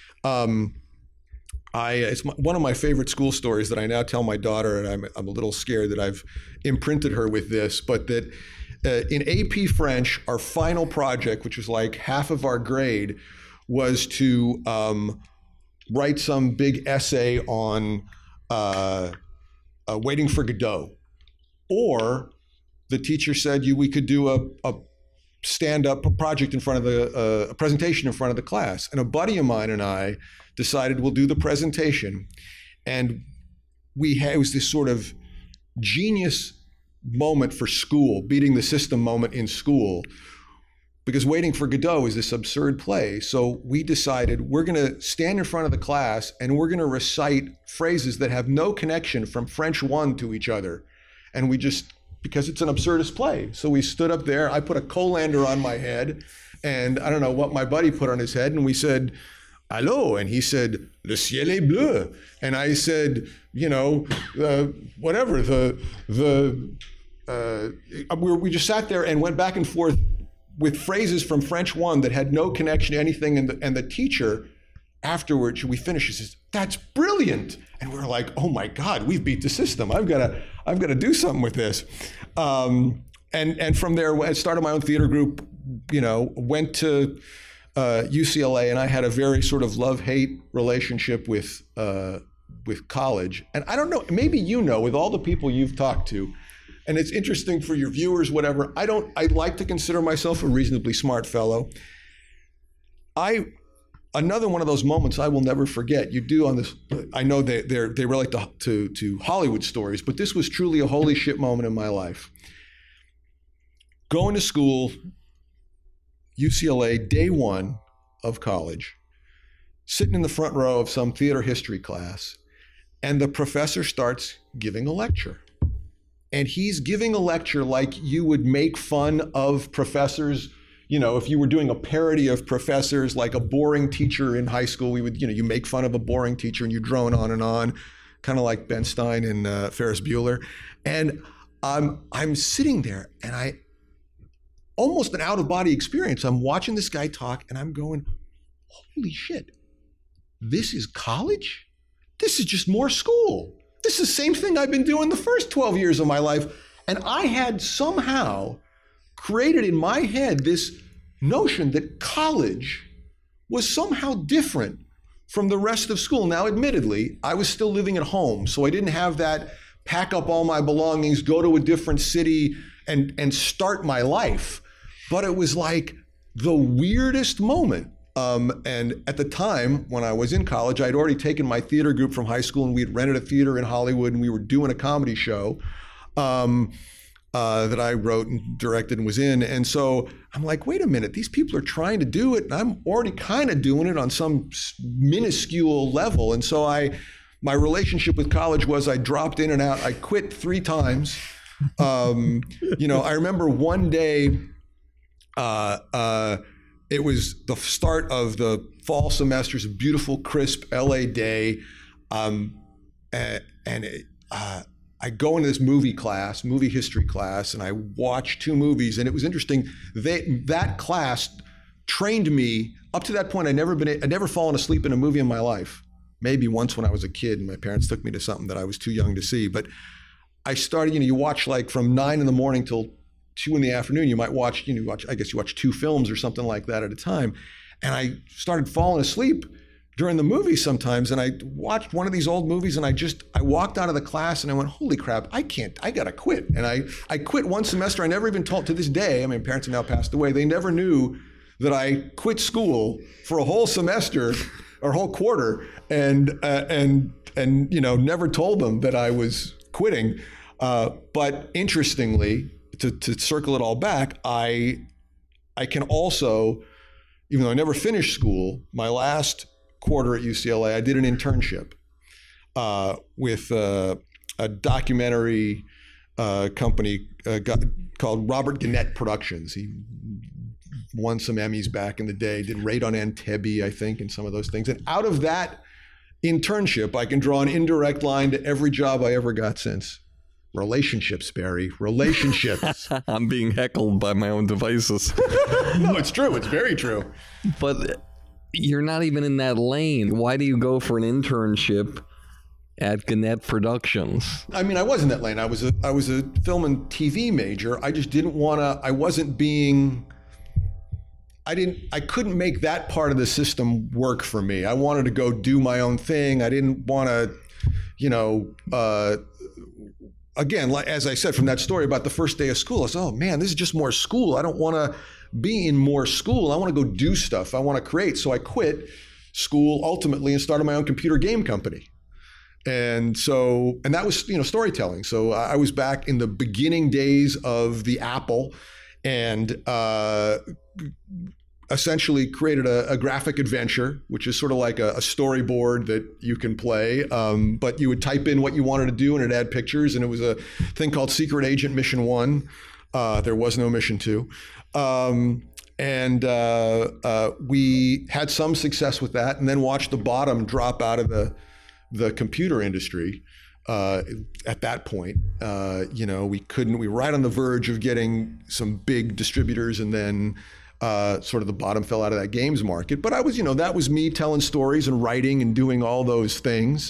It's one of my favorite school stories that I now tell my daughter, and I'm a little scared that I've imprinted her with this, but that in AP French, our final project, which was like half of our grade, was to write some big essay on Waiting for Godot. Or the teacher said we could do a stand-up project in front of a presentation in front of the class. And a buddy of mine and I decided we'll do the presentation. And it was this sort of genius moment for school, beating the system moment in school, because Waiting for Godot is this absurd play. So we decided we're going to stand in front of the class and we're going to recite phrases that have no connection from French 1 to each other. And because it's an absurdist play. So we stood up there, I put a colander on my head, and I don't know what my buddy put on his head, and we said, Allô? And he said, le ciel est bleu. And I said, whatever, we just sat there and went back and forth with phrases from French 1 that had no connection to anything. And the teacher, afterwards, we finished, she says, that's brilliant. And we were like, oh my God, we've beat the system. I've got to do something with this. And from there, I started my own theater group, went to UCLA, and I had a very sort of love-hate relationship with college. And I don't know, maybe with all the people you've talked to, and it's interesting for your viewers, whatever, I like to consider myself a reasonably smart fellow. Another one of those moments I will never forget. You do on this, I know they relate to Hollywood stories, but this was truly a holy shit moment in my life. Going to school, UCLA, day 1 of college, sitting in the front row of some theater history class, and the professor starts giving a lecture. And he's giving a lecture like you would make fun of professors. If you were doing a parody of professors, like a boring teacher in high school, we would, you make fun of a boring teacher and you drone on, kind of like Ben Stein and Ferris Bueller. And I'm sitting there, and almost an out-of-body experience. I'm watching this guy talk, and I'm going, holy shit, this is college? This is just more school. This is the same thing I've been doing the first 12 years of my life. And I had somehow created in my head this notion that college was somehow different from the rest of school. Now, admittedly, I was still living at home, so I didn't have that pack up all my belongings, go to a different city, and start my life. But it was like the weirdest moment. And at the time when I was in college, I'd already taken my theater group from high school, and we had rented a theater in Hollywood, and we were doing a comedy show that I wrote and directed and was in. And so I'm like, wait a minute, these people are trying to do it, and I'm already kind of doing it on some minuscule level. And so my relationship with college was I dropped in and out. I quit 3 times. I remember one day, it was the start of the fall semester. It's a beautiful, crisp LA day. I go into this movie history class, and I watch 2 movies. And it was interesting. That class trained me. Up to that point, I'd never fallen asleep in a movie in my life. Maybe once when I was a kid, and my parents took me to something that I was too young to see. But I started, you watch like from 9 in the morning till 2 in the afternoon. You might watch 2 films or something like that at a time. And I started falling asleep during the movie sometimes. And I watched one of these old movies, and I walked out of the class, and I went, holy crap, I gotta quit. And I quit one semester. I never even told, to this day, I mean, parents have now passed away. They never knew that I quit school for a whole semester or whole quarter, and never told them that I was quitting. But interestingly, to circle it all back, I can also, even though I never finished school, my last quarter at UCLA, I did an internship with a documentary company called Robert Gannett Productions. He won some Emmys back in the day, did Raid on Entebbe, I think, and some of those things. And out of that internship, I can draw an indirect line to every job I ever got since. Relationships, Barry. Relationships. I'm being heckled by my own devices. No, it's true. It's very true. But you're not even in that lane. Why do you go for an internship at Gannett Productions? I mean, I was in that lane. I was a film and TV major. I just didn't want to. I couldn't make that part of the system work for me. I wanted to go do my own thing. I didn't want to, again, like, as I said from that story about the first day of school, I said, oh man, this is just more school. I don't want to be in more school. I want to go do stuff. I want to create. So I quit school ultimately and started my own computer game company. And that was, storytelling. So I was back in the beginning days of the Apple, and essentially created a graphic adventure, which is sort of like a storyboard that you can play. But you would type in what you wanted to do, and it'd add pictures. And it was a thing called Secret Agent Mission 1. There was no Mission 2. And we had some success with that, and then watched the bottom drop out of the computer industry. At that point, we were right on the verge of getting some big distributors, and then sort of the bottom fell out of that games market. But I was, that was me telling stories and writing and doing all those things.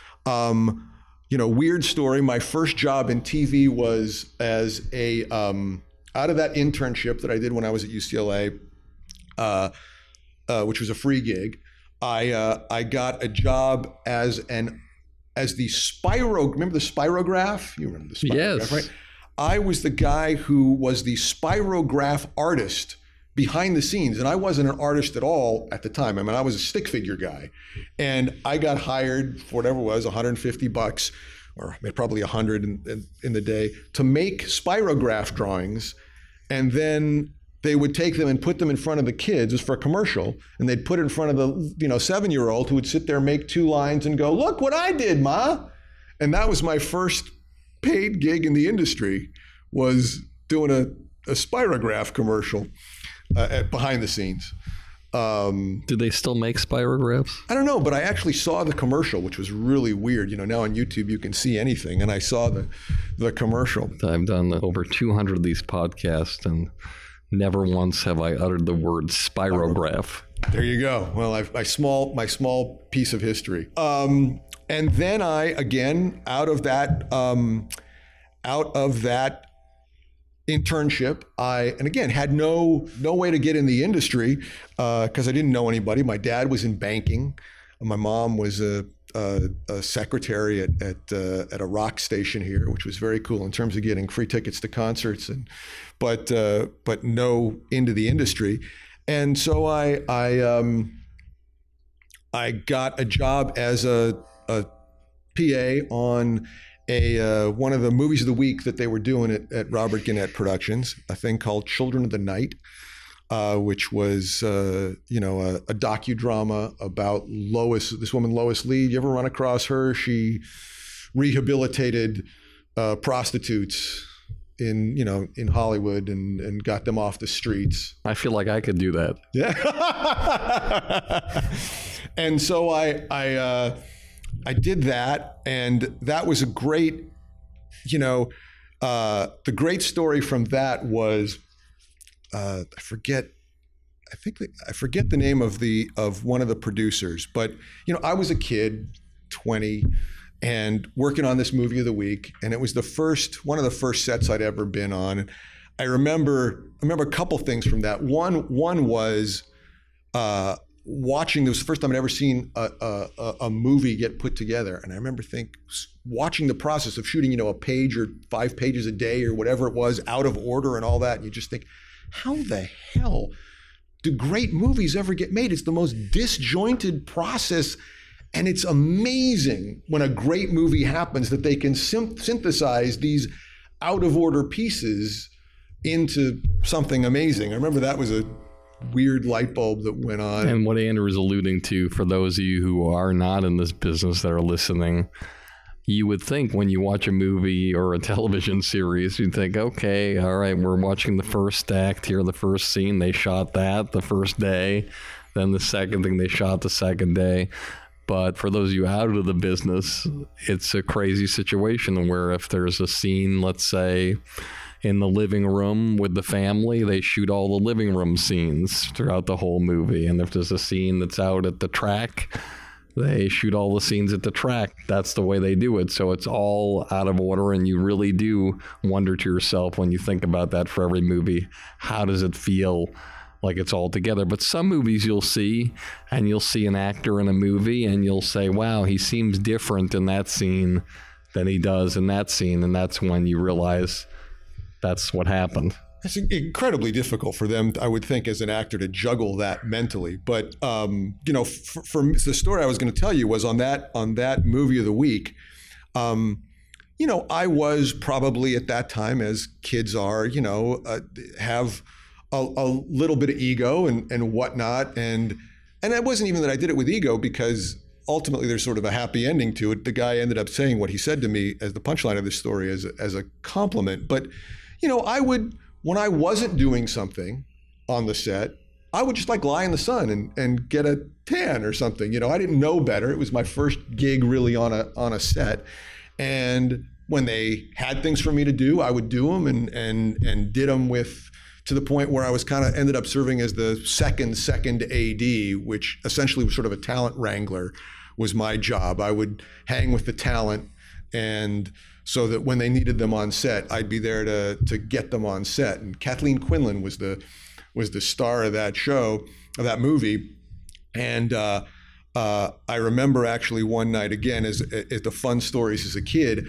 Weird story. My first job in TV was as a, out of that internship that I did when I was at UCLA, which was a free gig, I got a job as the remember the spirograph? You remember the spirograph, yes. Right? I was the guy who was the spirograph artist behind the scenes. And I wasn't an artist at all at the time. I mean, I was a stick figure guy. And I got hired for whatever it was, $150, or probably 100 in the day, to make spirograph drawings. And then they would take them and put them in front of the kids. It was for a commercial. And they'd put it in front of the 7-year-old who would sit there, make 2 lines and go, "Look what I did, Ma." And that was my first paid gig in the industry, was doing a spirograph commercial behind the scenes. Do they still make spirographs? I don't know, but I actually saw the commercial, which was really weird. Now on YouTube you can see anything, and I saw the commercial. I've done over 200 of these podcasts, and never once have I uttered the word spirograph. There you go. Well, my small piece of history. And then I, again, out of that internship, and again, had no way to get in the industry because I didn't know anybody. My dad was in banking. My mom was a secretary at a rock station here, which was very cool in terms of getting free tickets to concerts, but no into the industry. And so I got a job as a PA on one of the movies of the week that they were doing at Robert Gannett Productions, a thing called Children of the Night, which was a docudrama about this woman Lois Lee. You ever run across her? She rehabilitated prostitutes in Hollywood and got them off the streets. I feel like I could do that. Yeah. And so I did that, and that was a great, the great story from that was, I forget the name of one of the producers, but I was a kid, 20, and working on this movie of the week, and it was one of the first sets I'd ever been on. And I remember a couple things from that. One was watching. It was the first time I'd ever seen a movie get put together, and I remember watching the process of shooting, a page or 5 pages a day or whatever it was, out of order and all that. And you just think, how the hell do great movies ever get made? It's the most disjointed process. And it's amazing when a great movie happens that they can synthesize these out of order pieces into something amazing. I remember that was a weird light bulb that went on. And what Andrew is alluding to, for those of you who are not in this business that are listening, you would think when you watch a movie or a television series, you'd think, okay, all right, we're watching the first act here, the first scene. They shot that the first day. Then the second thing, they shot the second day. But for those of you out of the business, it's a crazy situation where if there's a scene, let's say, in the living room with the family, they shoot all the living room scenes throughout the whole movie. And if there's a scene that's out at the track, they shoot all the scenes at the track. That's the way they do it. So it's all out of order. And you really do wonder to yourself when you think about that for every movie, how does it feel like it's all together? But some movies you'll see an actor in a movie and you'll say, wow, he seems different in that scene than he does in that scene. And that's when you realize that's what happened. It's incredibly difficult for them, I would think, as an actor to juggle that mentally. But, for the story I was going to tell you was on that movie of the week, I was probably at that time, as kids are, have a little bit of ego and whatnot. And it wasn't even that I did it with ego, because ultimately there's sort of a happy ending to it. The guy ended up saying what he said to me as the punchline of this story as a compliment. But, I would, when I wasn't doing something, on the set, I would just like lie in the sun and get a tan or something. You know, I didn't know better. It was my first gig really on a set. And when they had things for me to do, I would do them and did them to the point where I was kind of ended up serving as the second AD, which essentially was sort of a talent wrangler, was my job. I would hang with the talent, and so that when they needed them on set, I'd be there to get them on set. And Kathleen Quinlan was the star of that show, of that movie. And I remember actually one night, again, as the fun stories as a kid,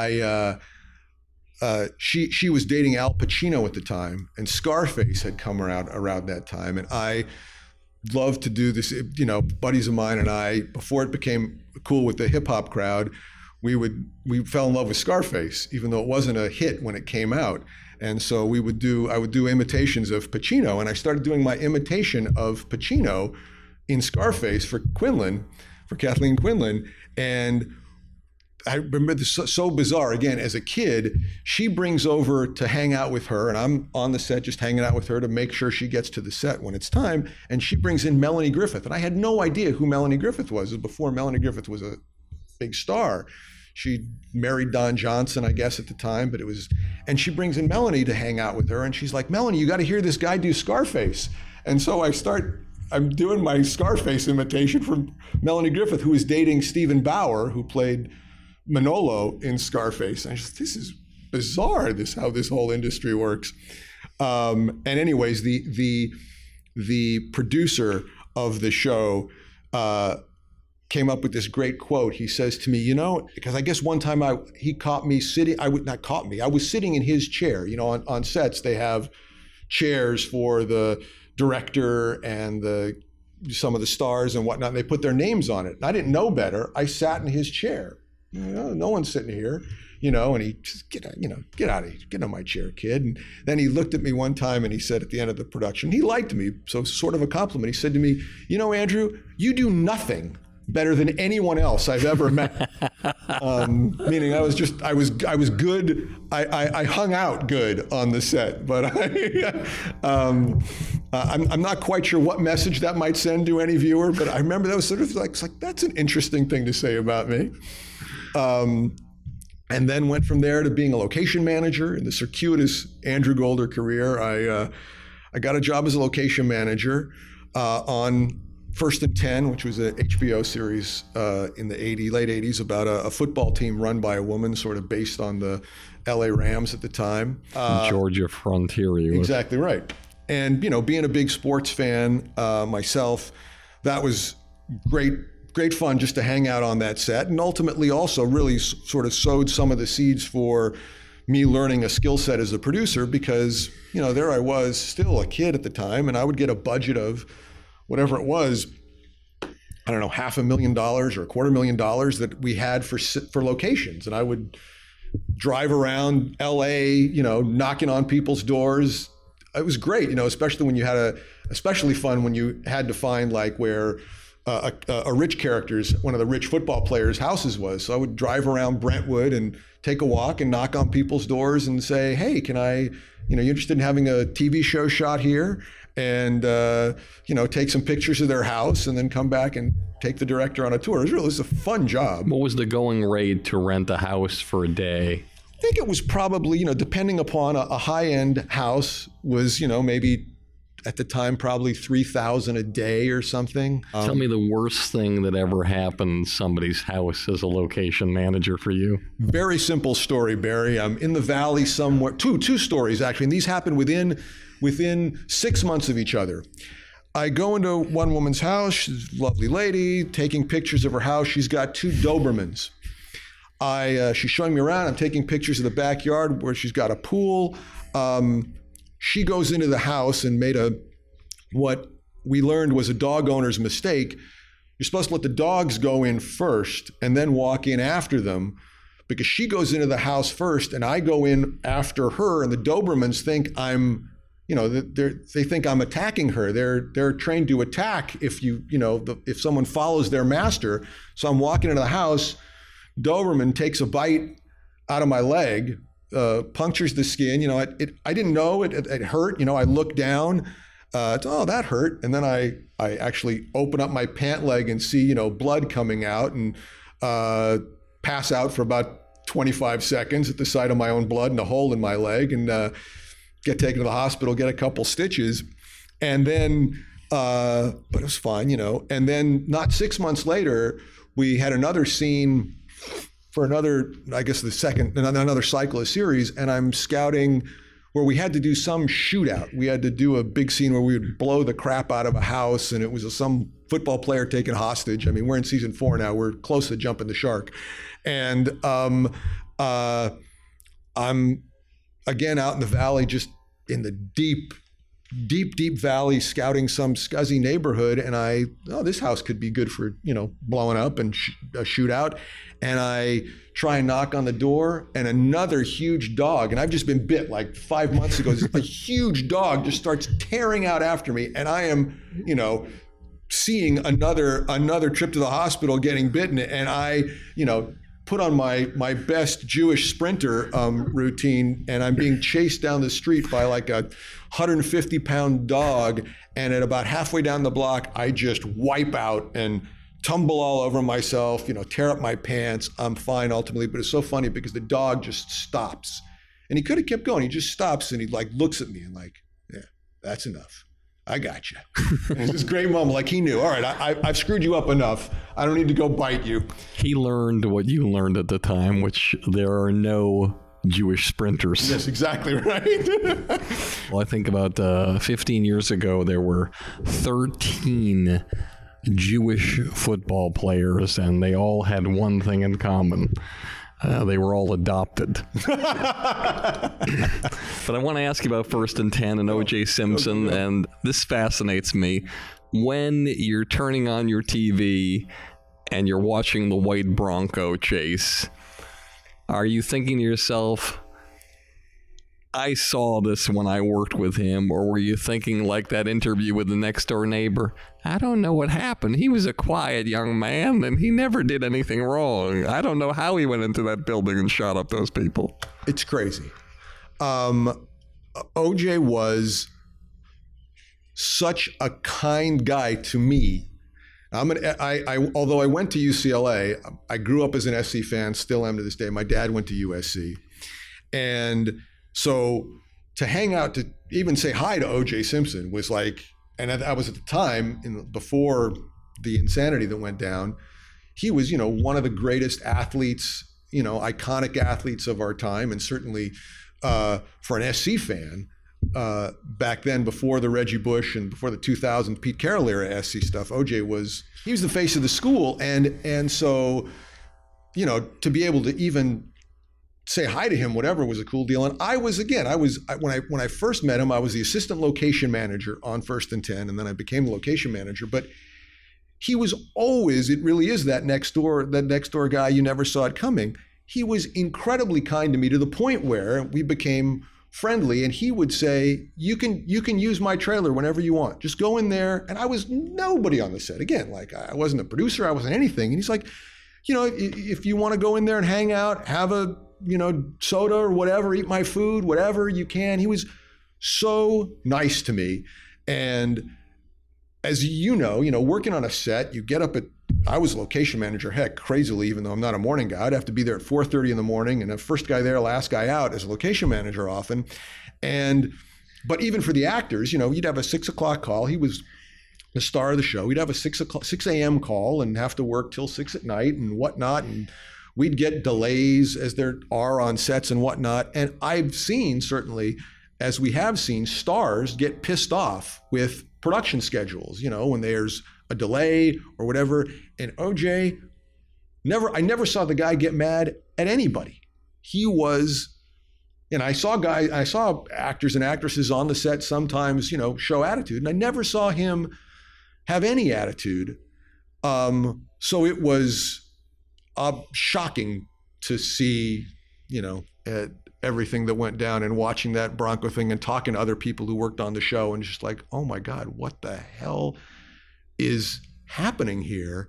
she was dating Al Pacino at the time, and Scarface had come around that time. And I loved to do this, you know, buddies of mine and I, before it became cool with the hip hop crowd, we fell in love with Scarface, even though it wasn't a hit when it came out. And so I would do imitations of Pacino, and I started doing my imitation of Pacino in Scarface for Kathleen Quinlan. And I remember this so bizarre. Again, as a kid, she brings over to hang out with her, and I'm on the set just hanging out with her to make sure she gets to the set when it's time. And she brings in Melanie Griffith, and I had no idea who Melanie Griffith was. It was before Melanie Griffith was a big star. She married Don Johnson, I guess, at the time, and she brings in Melanie to hang out with her, and she's like, "Melanie, you got to hear this guy do Scarface." And so I'm doing my Scarface imitation from Melanie Griffith, who was dating Stephen Bauer, who played Manolo in Scarface. And I just, this is bizarre, how this whole industry works. And anyways, the producer of the show came up with this great quote. He says to me, you know, because I guess one time he caught me sitting, I was sitting in his chair. You know, on sets, they have chairs for the director and some of the stars and whatnot, and they put their names on it. And I didn't know better. I sat in his chair. You know, no one's sitting here, you know, and he just, get out of here, get on my chair, kid. And then he looked at me one time and he said at the end of the production, he liked me, so sort of a compliment. He said to me, you know, Andrew, you do nothing better than anyone else I've ever met. Meaning I was good. I hung out good on the set, but I'm not quite sure what message that might send to any viewer, but I remember that was sort of like that's an interesting thing to say about me. And then went from there to being a location manager in the circuitous Andrew Golder career. I got a job as a location manager on First and 10, which was an HBO series in the late 80s about a football team run by a woman, sort of based on the LA Rams at the time. Georgia Frontier. Exactly right. And, you know, being a big sports fan myself, that was great fun just to hang out on that set, and ultimately also really sort of sowed some of the seeds for me learning a skill set as a producer, because, you know, there I was still a kid at the time, and I would get a budget of whatever it was, I don't know, $500,000 or $250,000 that we had for locations. And I would drive around LA, you know, knocking on people's doors. It was great, you know, especially when you had especially fun when you had to find like where a rich character's, one of the rich football players' houses was. So I would drive around Brentwood and take a walk and knock on people's doors and say, hey, can I, you know, you interested in having a TV show shot here? And, you know, take some pictures of their house and then come back and take the director on a tour. It was a fun job. What was the going rate to rent a house for a day? I think it was probably, you know, depending upon a high-end house was, you know, maybe at the time, probably $3,000 a day or something. Tell me the worst thing that ever happened in somebody's house as a location manager for you. Very simple story, Barry. I'm in the Valley somewhere, two stories actually, and these happened within 6 months of each other. I go into one woman's house, she's a lovely lady, taking pictures of her house. She's got 2 Dobermans. She's showing me around. I'm taking pictures of the backyard where she's got a pool. She goes into the house and made what we learned was a dog owner's mistake. You're supposed to let the dogs go in first and then walk in after them, because she goes into the house first and I go in after her, and the Dobermans think I'm, you know, they think I'm attacking her. They're trained to attack if if someone follows their master. So I'm walking into the house, Doberman takes a bite out of my leg, punctures the skin. You know, I didn't know it hurt. You know, I look down, oh, that hurt. And then I actually open up my pant leg and see, blood coming out, and pass out for about 25 seconds at the sight of my own blood and a hole in my leg, and get taken to the hospital, get a couple stitches. And then, but it was fine, And then not 6 months later, we had another scene for another cycle of series, and I'm scouting where we had to do some shootout. We had to do a big scene where we would blow the crap out of a house, and it was some football player taken hostage. I mean, we're in season 4 now. We're close to jumping the shark. And I'm again out in the valley, just in the deep valley, scouting some scuzzy neighborhood. And this house could be good for, blowing up and a shootout. And I try and knock on the door, and another huge dog, and I've just been bit like 5 months ago, a huge dog just starts tearing out after me. And I am, seeing another trip to the hospital, getting bitten. And I, put on my best Jewish sprinter routine, and I'm being chased down the street by like a 150-pound dog. And at about halfway down the block, I just wipe out and tumble all over myself, tear up my pants. I'm fine ultimately, but it's so funny because the dog just stops. And he could have kept going. He just stops, and he looks at me and yeah, that's enough. I got you. And it's this great moment, like he knew, all right, I've screwed you up enough. I don't need to go bite you. He learned what you learned at the time, which there are no Jewish sprinters. Yes, exactly right. Well, I think about 15 years ago, there were 13 Jewish football players, and they all had one thing in common. They were all adopted. But I want to ask you about First and 10 and OJ Simpson, and this fascinates me. When you're turning on your TV and you're watching the white Bronco chase, are you thinking to yourself, I saw this when I worked with him? Or were you thinking like that interview with the next door neighbor? I don't know what happened. He was a quiet young man and he never did anything wrong. I don't know how he went into that building and shot up those people. It's crazy. OJ was such a kind guy to me. Although I went to UCLA, I grew up as an SC fan, still am to this day. My dad went to USC. And so to hang out, to even say hi to OJ Simpson was like, and I was at the time, before the insanity that went down, he was, one of the greatest athletes, iconic athletes of our time. And certainly for an SC fan, back then, before the Reggie Bush and before the 2000 Pete Carroll era SC stuff, OJ was the face of the school. And so, to be able to even say hi to him, whatever, was a cool deal. And when I first met him, I was the assistant location manager on First and 10, and then I became the location manager. But he was always, it really is that next door guy you never saw it coming. He was incredibly kind to me, to the point where we became friendly, and he would say, you can use my trailer whenever you want. Just go in there. And I was nobody on the set. Again, like, I wasn't a producer, I wasn't anything. And he's like, if you want to go in there and hang out, have a soda or whatever, eat my food, whatever you can. He was so nice to me. And as working on a set, you get up I was location manager, heck, crazily, even though I'm not a morning guy. I'd have to be there at 4:30 in the morning, and the first guy there, last guy out, as a location manager often. But even for the actors, you'd have a 6 o'clock call. He was the star of the show. We'd have a 6 a.m. call and have to work till 6 at night and whatnot. And we'd get delays, as there are on sets and whatnot. And I've seen, certainly, as we have seen, stars get pissed off with production schedules, when there's a delay or whatever. And OJ, I never saw the guy get mad at anybody. He was, and I saw actors and actresses on the set sometimes, show attitude. And I never saw him have any attitude. So it was shocking to see, everything that went down, and watching that Bronco thing and talking to other people who worked on the show, and just like, oh my God, what the hell is happening here?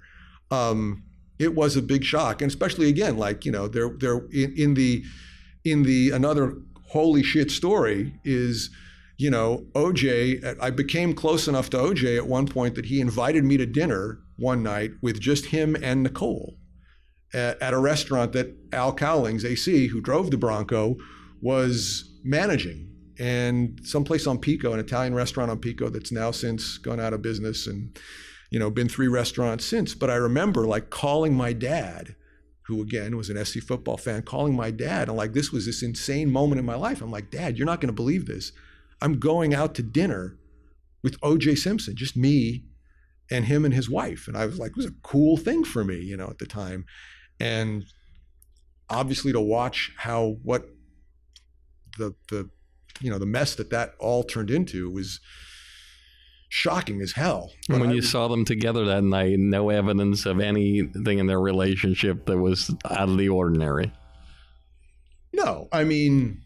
It was a big shock. And especially, again, like, there in the another holy shit story is, OJ, I became close enough to OJ at one point that he invited me to dinner one night with just him and Nicole at a restaurant that Al Cowlings, AC, who drove the Bronco, was managing. And someplace on Pico, an Italian restaurant on Pico that's now since gone out of business and, been 3 restaurants since. But I remember calling my dad, who again was an SC football fan, calling my dad. And this was this insane moment in my life. I'm like, Dad, you're not going to believe this. I'm going out to dinner with OJ Simpson, just me and him and his wife. And I was like, it was a cool thing for me, at the time. And obviously to watch what the mess that all turned into was shocking as hell. And when you saw them together that night, no evidence of anything in their relationship that was out of the ordinary. No, I mean,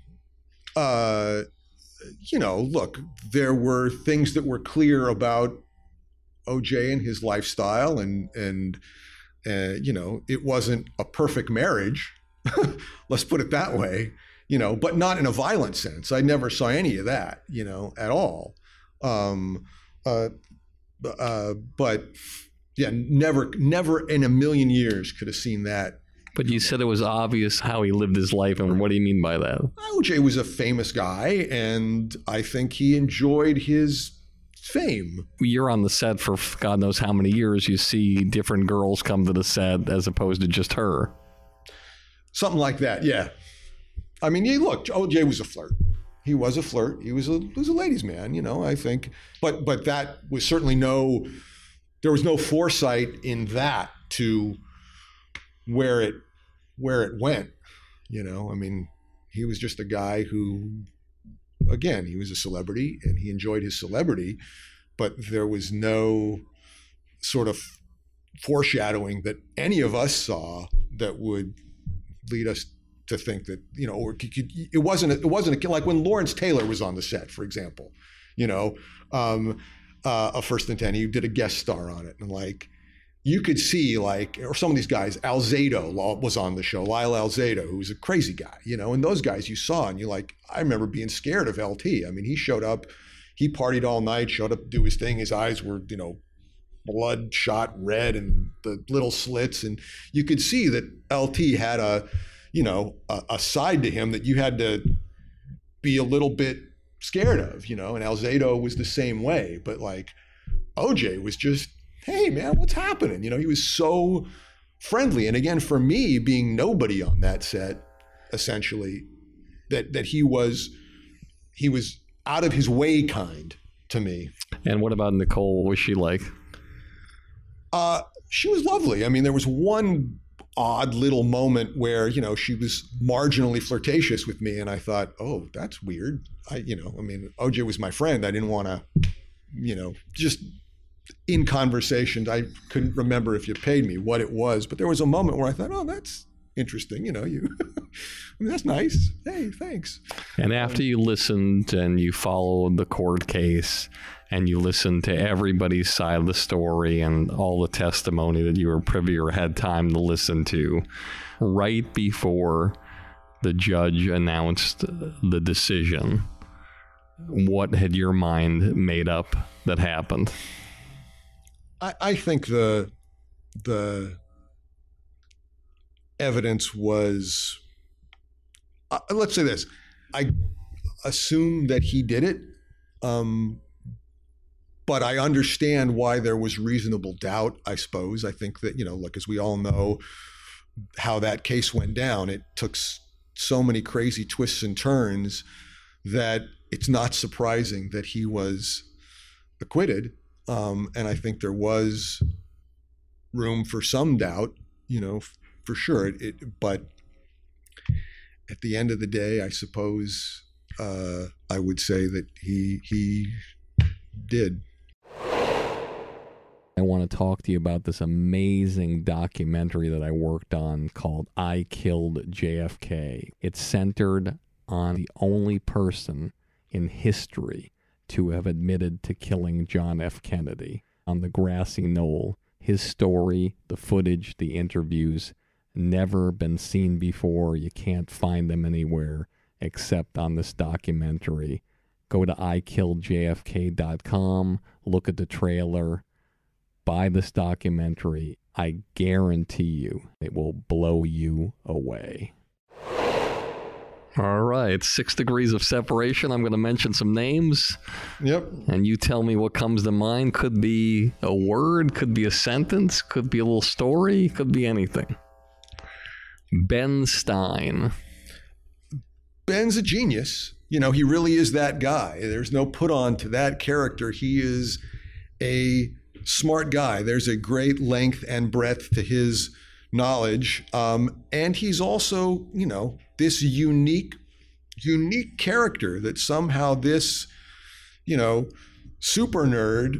look, there were things that were clear about OJ and his lifestyle, and it wasn't a perfect marriage. Let's put it that way, but not in a violent sense. I never saw any of that, at all. But yeah, never in a million years could have seen that. But you said it was obvious how he lived his life, and what do you mean by that? OJ was a famous guy, and I think he enjoyed his fame. You're on the set for God knows how many years. You see different girls come to the set as opposed to just her. Something like that, yeah. I mean, look, OJ was a flirt. He was a flirt. He was a ladies' man, I think. But that was certainly there was no foresight in that to where it went, I mean, he was just a guy who, again, he was a celebrity and he enjoyed his celebrity, but there was no sort of foreshadowing that any of us saw that would lead us to think that, or it wasn't like when Lawrence Taylor was on the set, for example, a First and 10, he did a guest star on it, and you could see or some of these guys, Alzado was on the show, Lyle Alzado, who was a crazy guy, and those guys you saw and you're like, I remember being scared of LT. I mean, he showed up, he partied all night, showed up to do his thing. His eyes were, bloodshot red and the little slits. And you could see that LT had a side to him that you had to be a little bit scared of, and Alzado was the same way. But OJ was just, hey man, what's happening? He was so friendly. And again, for me, being nobody on that set, essentially, that he was out of his way kind to me. And what about Nicole? What was she like? She was lovely. I mean, there was one odd little moment where, she was marginally flirtatious with me. And I thought, oh, that's weird. OJ was my friend. I didn't want to, just in conversations, I couldn't remember if you paid me what it was, but there was a moment where I thought, oh, that's interesting. That's nice. Hey, thanks. And after you listened and you followed the court case and you listened to everybody's side of the story and all the testimony that you were privy or had time to listen to, right before the judge announced the decision, what had your mind made up that happened? I think the evidence was, let's say this, I assume that he did it, but I understand why there was reasonable doubt, I suppose. I think that, as we all know how that case went down, it took so many crazy twists and turns that it's not surprising that he was acquitted. And I think there was room for some doubt, for sure. But at the end of the day, I suppose I would say that he did. I want to talk to you about this amazing documentary that I worked on called I Killed JFK. It's centered on the only person in history to have admitted to killing John F. Kennedy on the grassy knoll. His story, the footage, the interviews, never been seen before. You can't find them anywhere except on this documentary. go to ikilledjfk.com, look at the trailer, buy this documentary. I guarantee you it will blow you away. All right, 6 Degrees of Separation. I'm going to mention some names. Yep. And you tell me what comes to mind. Could be a word, could be a sentence, could be a little story, could be anything. Ben Stein. Ben's a genius. You know, he really is that guy. There's no put on to that character. He is a smart guy. There's a great length and breadth to his knowledge. And he's also, you know, this unique character that somehow this, you know, super nerd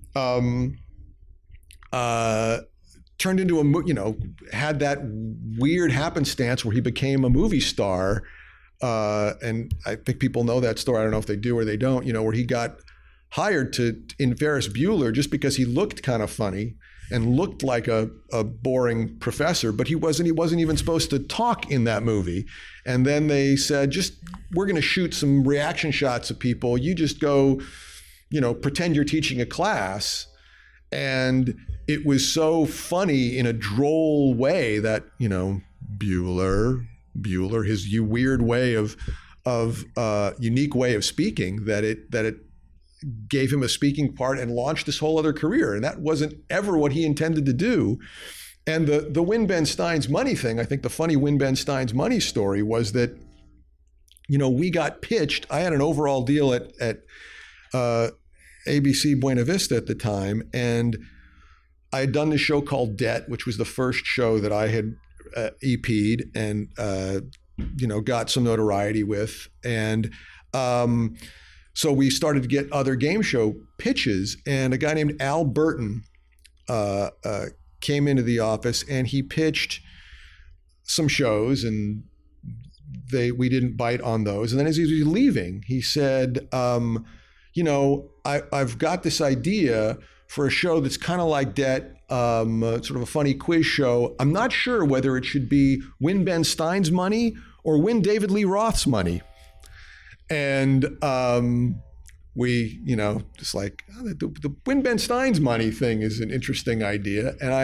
turned into a, you know, had that weird happenstance where he became a movie star. And I think people know that story. I don't know if they do or they don't, you know, where he got hired in Ferris Bueller just because he looked kind of funny and looked like a boring professor, but he wasn't even supposed to talk in that movie. And then they said, we're going to shoot some reaction shots of people. You just go, you know, pretend you're teaching a class. And it was so funny in a droll way that, you know, Bueller, his weird way of unique way of speaking, that it gave him a speaking part and launched this whole other career. And that wasn't ever what he intended to do. And the Win Ben Stein's money thing, I think the funny Win Ben Stein's money story was that, you know, we got pitched. I had an overall deal at ABC Buena Vista at the time. And I had done this show called Debt, which was the first show that I had EP'd and, you know, got some notoriety with. And so we started to get other game show pitches, and a guy named Al Burton came into the office and he pitched some shows, and we didn't bite on those. And then as he was leaving, he said, you know, I've got this idea for a show that's kind of like Debt, sort of a funny quiz show. I'm not sure whether it should be Win Ben Stein's money or Win David Lee Roth's money. And we, you know, just like, the Win Ben Stein's money thing is an interesting idea. And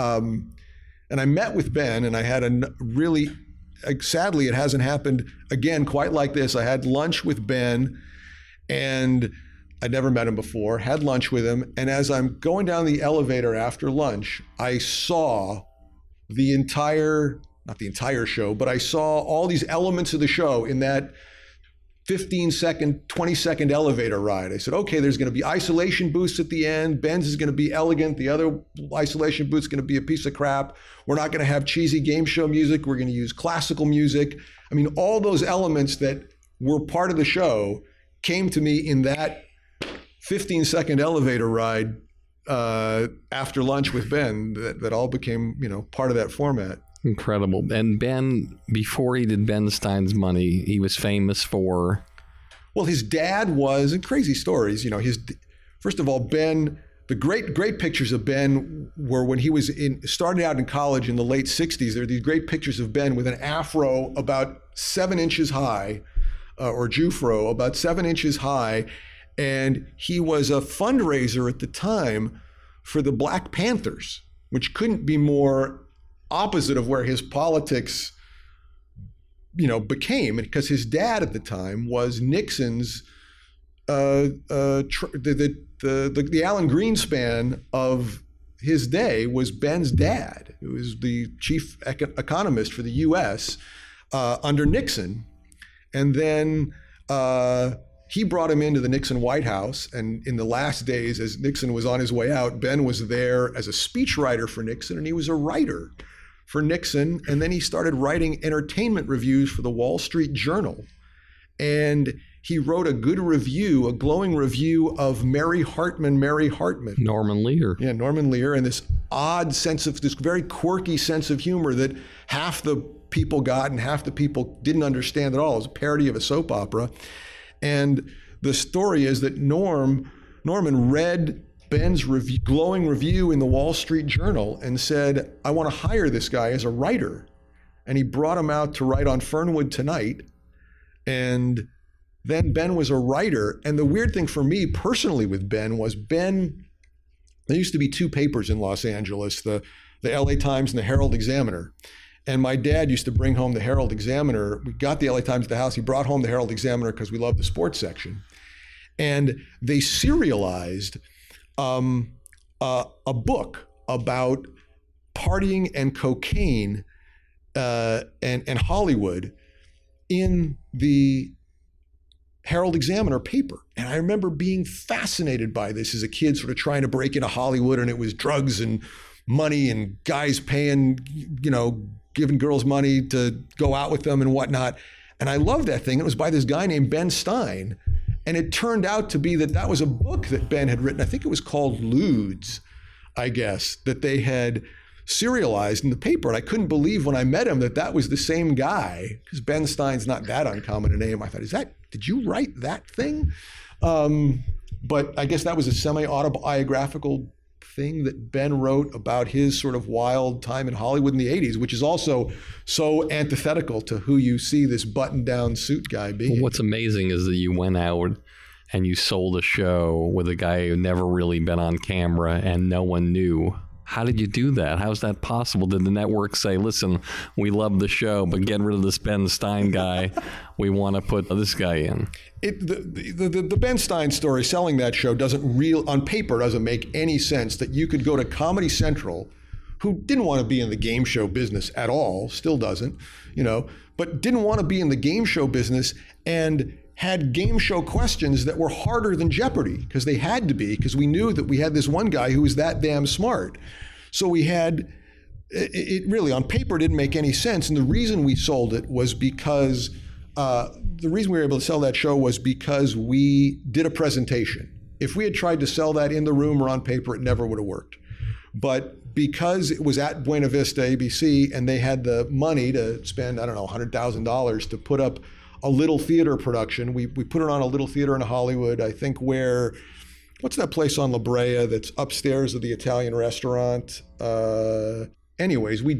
I met with Ben, and I had really, sadly, it hasn't happened again quite like this. I had lunch with Ben, and I'd never met him before, had lunch with him. And as I'm going down the elevator after lunch, I saw not the entire show, but I saw all these elements of the show in that 15-second, 20-second elevator ride. I said, okay, there's going to be isolation booths at the end. Ben's is going to be elegant. The other isolation booth's going to be a piece of crap. We're not going to have cheesy game show music. We're going to use classical music. I mean, all those elements that were part of the show came to me in that 15-second elevator ride after lunch with Ben that all became, you know, part of that format. Incredible. And Ben, before he did Ben Stein's money, he was famous for... Well, his dad was, and crazy stories, you know, first of all, Ben, the great pictures of Ben were when he was started out in college in the late 60s. There are these great pictures of Ben with an afro about 7 inches high, or Jufro, about 7 inches high. And he was a fundraiser at the time for the Black Panthers, which couldn't be more opposite of where his politics, you know, became, because his dad at the time was Nixon's the Alan Greenspan of his day was Ben's dad, who was the chief economist for the U.S. Under Nixon, and then he brought him into the Nixon White House. And in the last days, as Nixon was on his way out, Ben was there as a speechwriter for Nixon, and he was a writer for Nixon. And then he started writing entertainment reviews for the Wall Street Journal. And he wrote a good review, a glowing review of Mary Hartman. Norman Lear. Yeah, Norman Lear, and this this very quirky sense of humor that half the people got and half the people didn't understand at all. It was a parody of a soap opera. And the story is that Norman read Ben's glowing review in the Wall Street Journal and said, I want to hire this guy as a writer. And he brought him out to write on Fernwood Tonight. And then Ben was a writer. And the weird thing for me personally with Ben was there used to be two papers in Los Angeles, the LA Times and the Herald Examiner. And my dad used to bring home the Herald Examiner. We got the LA Times at the house. He brought home the Herald Examiner because we loved the sports section. And they serialized a book about partying and cocaine and Hollywood in the Herald Examiner paper. And I remember being fascinated by this as a kid, sort of trying to break into Hollywood, and it was drugs and money and guys paying, giving girls money to go out with them and whatnot. And I loved that thing. It was by this guy named Ben Stein. And it turned out to be that was a book that Ben had written. I think it was called Ludes, I guess, that they had serialized in the paper. And I couldn't believe when I met him that was the same guy, because Ben Stein's not that uncommon a name. I thought, did you write that thing? But I guess that was a semi-autobiographical thing that Ben wrote about his sort of wild time in Hollywood in the 80s, which is also so antithetical to who you see this button-down suit guy being. Well, what's amazing is that you went out and you sold a show with a guy who never really been on camera and no one knew. How did you do that? How's that possible? Did the network say, listen, we love the show, but get rid of this Ben Stein guy. We want to put this guy in. The Ben Stein story, selling that show, on paper doesn't make any sense, that you could go to Comedy Central, who didn't want to be in the game show business at all, still doesn't, but didn't want to be in the game show business, and had game show questions that were harder than Jeopardy, because they had to be, because we knew that we had this one guy who was that damn smart. So we had, it really on paper didn't make any sense. And the reason we sold it was because, the reason we were able to sell that show was because we did a presentation. If we had tried to sell that in the room or on paper, it never would have worked. But because it was at Buena Vista ABC and they had the money to spend, $100,000 to put up a little theater production. We put it on a little theater in Hollywood, I think, what's that place on La Brea that's upstairs of the Italian restaurant? Anyways, we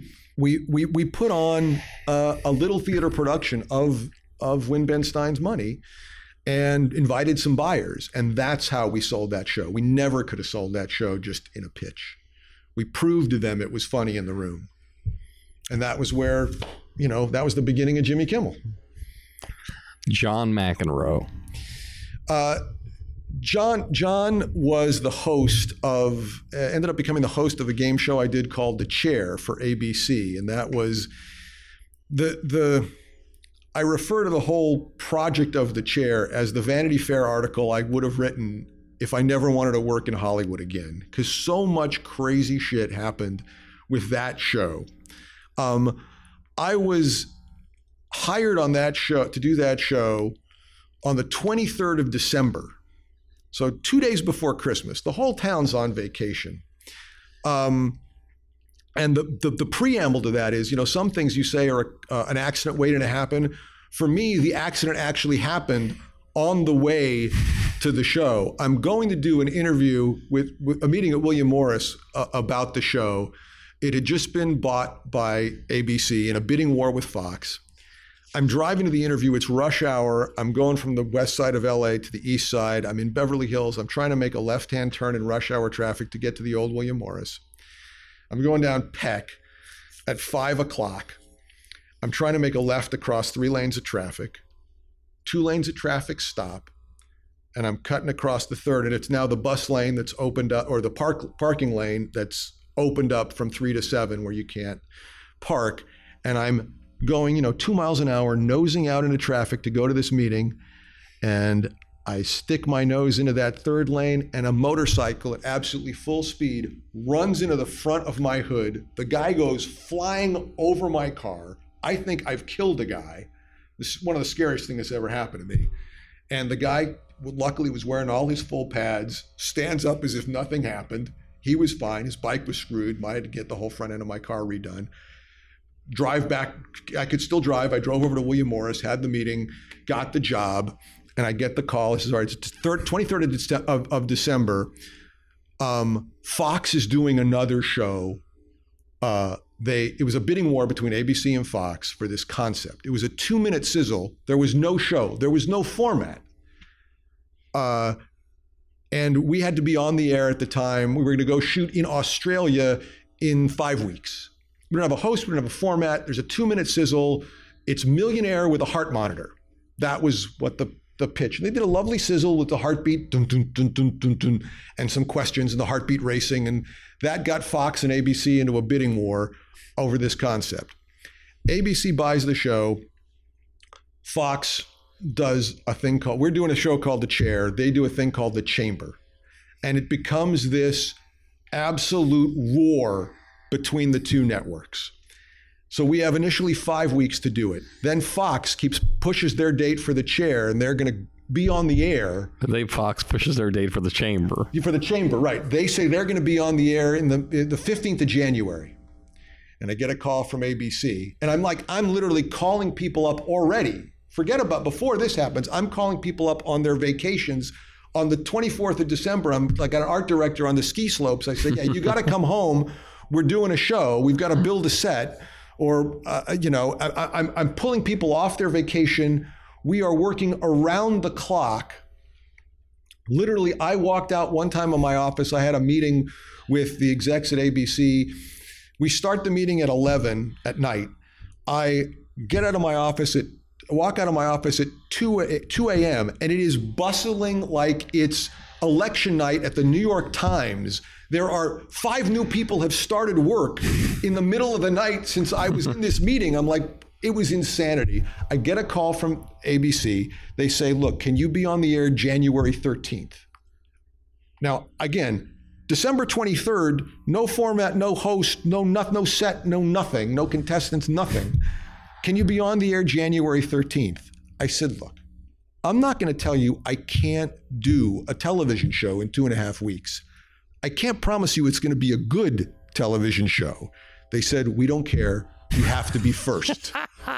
put on a little theater production of Win Ben Stein's Money and invited some buyers. And that's how we sold that show. We never could have sold that show just in a pitch. We proved to them it was funny in the room. And that was where, that was the beginning of Jimmy Kimmel. John McEnroe. John was the host of, ended up becoming the host of a game show I did called The Chair for ABC. And that was I refer to the whole project of The Chair as the Vanity Fair article I would have written if I never wanted to work in Hollywood again, because so much crazy shit happened with that show. I was hired on that show to do that show on the 23rd of December. So 2 days before Christmas. The whole town's on vacation. And the preamble to that is, some things you say are an accident waiting to happen. For me, the accident actually happened on the way to the show. I'm going to do an interview with a meeting at William Morris about the show. It had just been bought by ABC in a bidding war with Fox. I'm driving to the interview. It's rush hour. I'm going from the west side of LA to the east side. I'm in Beverly Hills. I'm trying to make a left-hand turn in rush hour traffic to get to the old William Morris. I'm going down Peck at 5 o'clock. I'm trying to make a left across 3 lanes of traffic. 2 lanes of traffic stop. And I'm cutting across the third. And it's now the bus lane that's opened up, or the parking lane that's opened up from 3 to 7 where you can't park. And I'm going, 2 miles an hour, nosing out into traffic to go to this meeting. And I stick my nose into that third lane, and a motorcycle at absolutely full speed runs into the front of my hood. The guy goes flying over my car. I think I've killed a guy. This is one of the scariest things that's ever happened to me. And the guy, luckily, was wearing all his full pads, stands up as if nothing happened. He was fine. His bike was screwed. I had to get the whole front end of my car redone. Drive back. I could still drive. I drove over to William Morris, had the meeting, got the job, and I get the call. This is it's 23rd of December. Fox is doing another show it was a bidding war between ABC and Fox for this concept. It was a 2-minute sizzle. There was no show. There was no format. And we had to be on the air at the time. We were going to go shoot in Australia in 5 weeks. We don't have a host. We don't have a format. There's a 2-minute sizzle. It's Millionaire with a heart monitor. That was what the pitch. And they did a lovely sizzle with the heartbeat, dun, dun, dun, dun, dun, dun, and some questions and the heartbeat racing. And that got Fox and ABC into a bidding war over this concept. ABC buys the show. Fox does a thing called, we're doing a show called The Chair. They do a thing called The Chamber. And it becomes this absolute war between the two networks. So we have initially 5 weeks to do it. Then Fox pushes their date for The Chair, and they're going to be on the air. Fox pushes their date for The Chamber. For The Chamber, right. They say they're going to be on the air in the 15th of January. And I get a call from ABC. And I'm literally calling people up already. Forget about before this happens. I'm calling people up on their vacations. On the 24th of December, I'm like an art director on the ski slopes. I say, yeah, you got to come home. We're doing a show. We've got to build a set. Or, I'm pulling people off their vacation. We are working around the clock. Literally, I walked out one time of my office. I had a meeting with the execs at ABC. We start the meeting at 11 at night. I walk out of my office at 2 a.m. and it is bustling like it's election night at the New York Times. There are 5 new people have started work in the middle of the night since I was in this meeting. I'm like, it was insanity. I get a call from ABC. They say, look, can you be on the air January 13th? Now, again, December 23rd, no format, no host, no set, no nothing, no contestants, nothing. Can you be on the air January 13th? I said, look, I'm not going to tell you I can't do a television show in 2.5 weeks. I can't promise you it's going to be a good television show. They said, we don't care. You have to be first.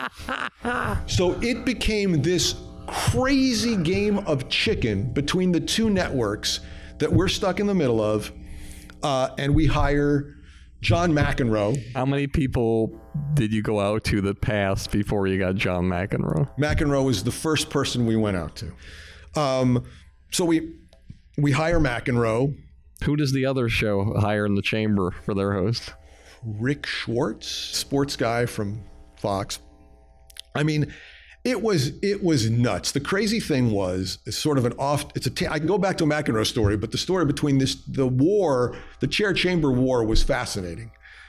So it became this crazy game of chicken between the two networks that we're stuck in the middle of. And we hire John McEnroe. How many people did you go out to that passed before you got John McEnroe? McEnroe was the first person we went out to. So we hire McEnroe. Who does the other show hire in The Chamber for their host? Rick Schwartz, sports guy from Fox. I mean, it was nuts. The crazy thing was, it's sort of I can go back to a McEnroe story, but the story between the Chair Chamber war was fascinating.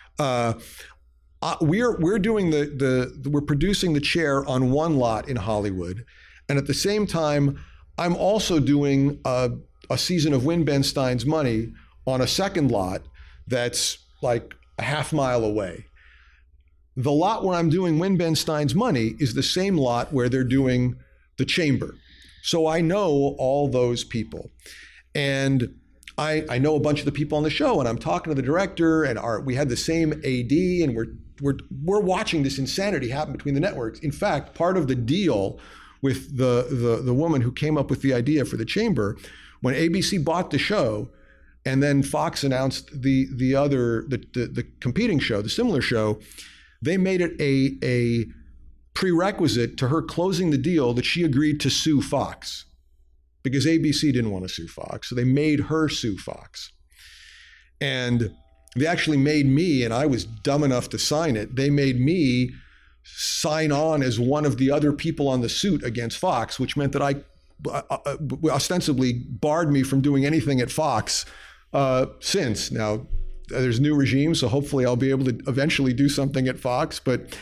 We're doing we're producing The Chair on one lot in Hollywood, and at the same time, I'm also doing a season of Win Ben Stein's Money on a second lot that's like a half mile away. The lot where I'm doing Win Ben Stein's Money is the same lot where they're doing The Chamber. So I know all those people. And I know a bunch of the people on the show, and I'm talking to the director, and we had the same AD, and we're watching this insanity happen between the networks. In fact, part of the deal with the woman who came up with the idea for The Chamber, when ABC bought the show, and then Fox announced the competing show, the similar show, they made it a prerequisite to her closing the deal that she agreed to sue Fox, because ABC didn't want to sue Fox, so they made her sue Fox. And they actually made me, and I was dumb enough to sign it, they made me sign on as one of the other people on the suit against Fox, which meant that I ostensibly barred me from doing anything at Fox since. Now, there's a new regime, so hopefully I'll be able to eventually do something at Fox, but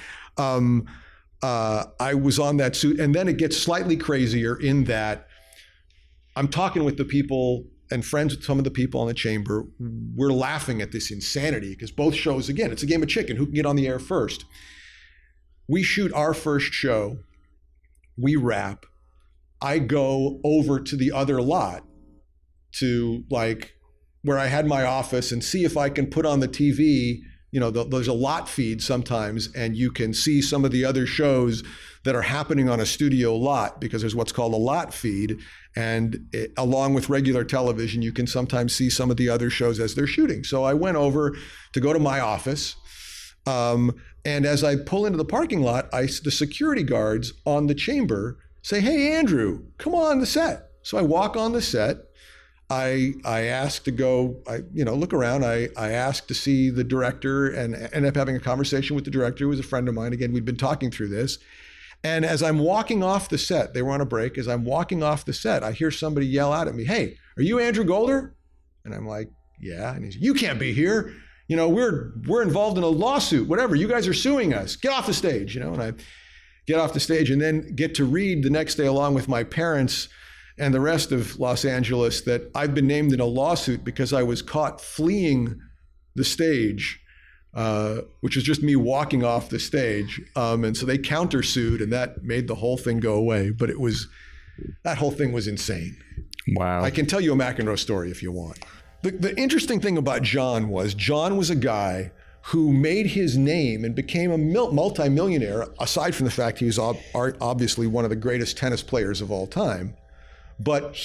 I was on that suit. And then it gets slightly crazier in that I'm talking with the people and friends with some of the people on The Chamber. We're laughing at this insanity because both shows, again, it's a game of chicken. Who can get on the air first? We shoot our first show. We wrap. I go over to the other lot to where I had my office and see if I can put on the TV. You know, there's a lot feed sometimes, and you can see some of the other shows that are happening on a studio lot because there's what's called a lot feed. And along with regular television, you can sometimes see some of the other shows as they're shooting. So I went over to go to my office, And as I pull into the parking lot, the security guards on the chamber say, "Hey, Andrew, come on the set." So I walk on the set. I ask to go, look around. I asked to see the director and end up having a conversation with the director, who was a friend of mine. Again, we'd been talking through this. And as I'm walking off the set, they were on a break. As I'm walking off the set, I hear somebody yell out at me, "Hey, are you Andrew Golder?" And I'm like, "Yeah." And he's, "You can't be here. We're involved in a lawsuit, whatever. You guys are suing us. Get off the stage." And I get off the stage and then get to read the next day along with my parents and the rest of Los Angeles that I've been named in a lawsuit because I was caught fleeing the stage, which was just me walking off the stage. And so they countersued, and that made the whole thing go away. But that whole thing was insane. Wow. I can tell you a McEnroe story if you want. The interesting thing about John was a guy who made his name and became a multimillionaire, aside from the fact he was obviously one of the greatest tennis players of all time. But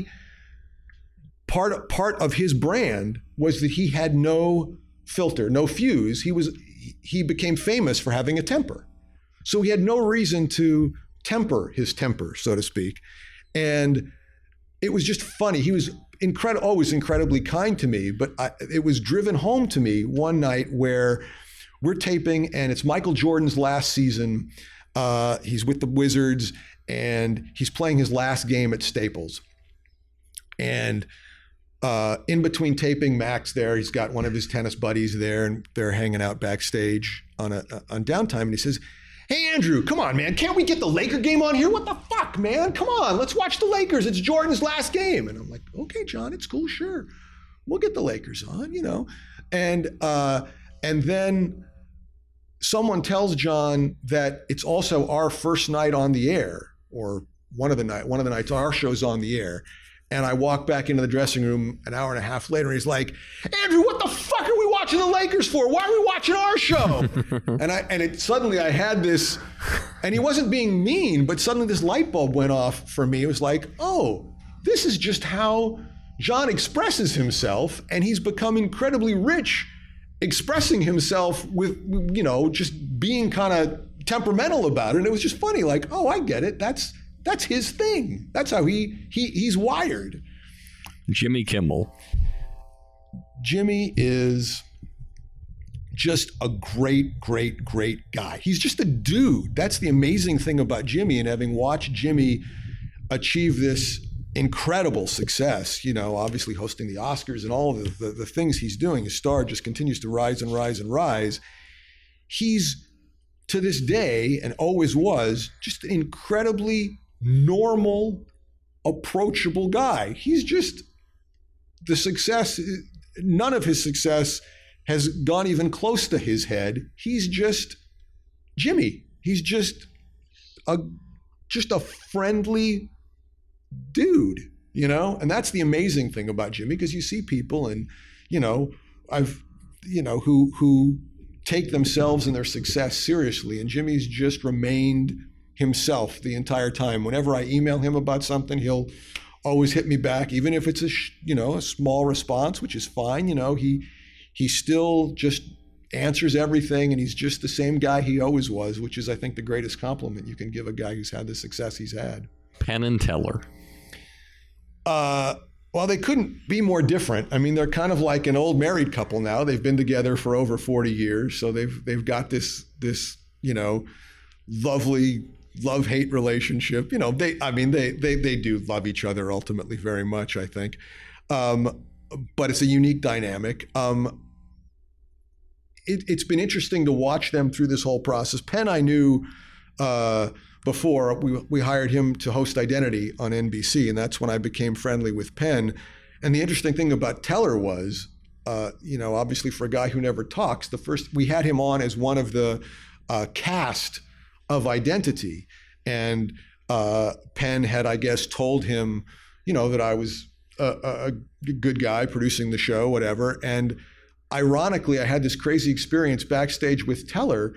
part of his brand was that he had no filter, no fuse. He became famous for having a temper. So he had no reason to temper his temper, so to speak. And it was just funny. He was always incredibly kind to me, but it was driven home to me one night where we're taping and it's Michael Jordan's last season. He's with the Wizards and he's playing his last game at Staples. And in between taping, Mac's there. He's got one of his tennis buddies there and they're hanging out backstage on downtime. And he says, "Hey, Andrew, come on, man. Can't we get the Laker game on here? What the fuck, man? Come on, let's watch the Lakers. It's Jordan's last game." And I'm like, "Okay, John, it's cool, sure. We'll get the Lakers on, And then someone tells John that it's also our first night on the air, or one of the nights our show's on the air. And I walk back into the dressing room an hour and a half later, and he's like, "Andrew, what the fuck are we watching the Lakers for? Why are we watching our show?" Suddenly I had this, and he wasn't being mean, but suddenly this light bulb went off for me. It was like, oh, this is just how John expresses himself, and he's become incredibly rich expressing himself with, just being kind of temperamental about it. And it was just funny, like, oh, I get it. That's his thing. That's how he's wired. Jimmy Kimmel. Jimmy is just a great, great, great guy. He's just a dude. That's the amazing thing about Jimmy, and having watched Jimmy achieve this incredible success, obviously hosting the Oscars and all of the things he's doing. His star just continues to rise and rise and rise. He's, to this day, and always was, just an incredibly normal, approachable guy. He's just, the success, none of his success has gone even close to his head. He's just Jimmy. He's just a friendly dude, and that's the amazing thing about Jimmy, because you see people and, who take themselves and their success seriously. And Jimmy's just remained himself the entire time. Whenever I email him about something, he'll always hit me back, even if it's a small response, which is fine. He still just answers everything, and he's just the same guy he always was, which is, I think, the greatest compliment you can give a guy who's had the success he's had. Penn and Teller. Well, they couldn't be more different. I mean, they're kind of like an old married couple now. They've been together for over 40 years, so they've got this lovely love-hate relationship. They do love each other ultimately very much, I think. But it's a unique dynamic. It's been interesting to watch them through this whole process. Penn, I knew before we hired him to host Identity on NBC, and that's when I became friendly with Penn. And the interesting thing about Teller was, obviously for a guy who never talks, we had him on as one of the cast of Identity, and Penn had, I guess, told him, that I was a good guy producing the show, whatever. And ironically, I had this crazy experience backstage with Teller.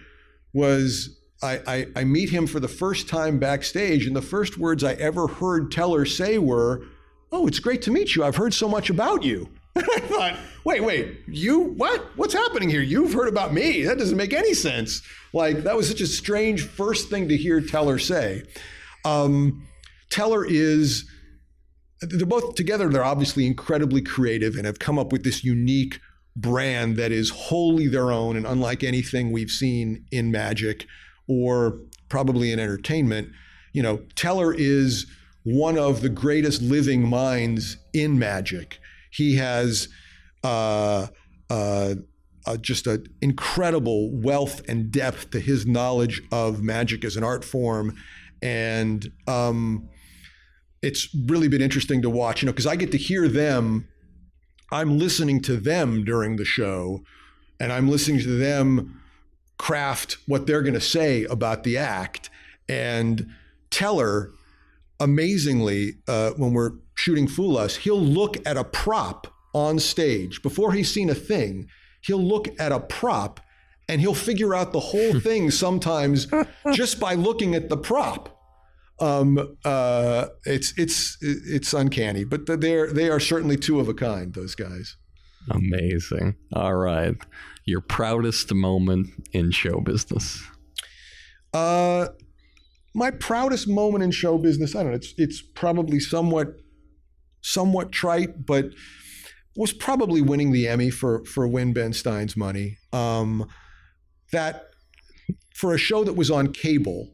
I meet him for the first time backstage, and the first words I ever heard Teller say were, "Oh, it's great to meet you. I've heard so much about you." I thought, wait, you, what? What's happening here? You've heard about me. That doesn't make any sense. Like, that was such a strange first thing to hear Teller say. Teller is, they're both together, they're obviously incredibly creative and have come up with this unique brand that is wholly their own and unlike anything we've seen in magic or probably in entertainment. You know, Teller is one of the greatest living minds in magic. He has just an incredible wealth and depth to his knowledge of magic as an art form. And it's really been interesting to watch, you know, because I get to hear them. I'm listening to them during the show, and I'm listening to them craft what they're going to say about the act. And Teller, amazingly, when we're shooting Fool Us, he'll look at a prop on stage. Before he's seen a thing, he'll look at a prop and he'll figure out the whole thing sometimes just by looking at the prop. It's uncanny, but they are certainly two of a kind, those guys. Amazing. All right. Your proudest moment in show business? My proudest moment in show business, I don't know, it's probably somewhat trite, but was probably winning the Emmy for Win Ben Stein's Money. That for a show that was on cable,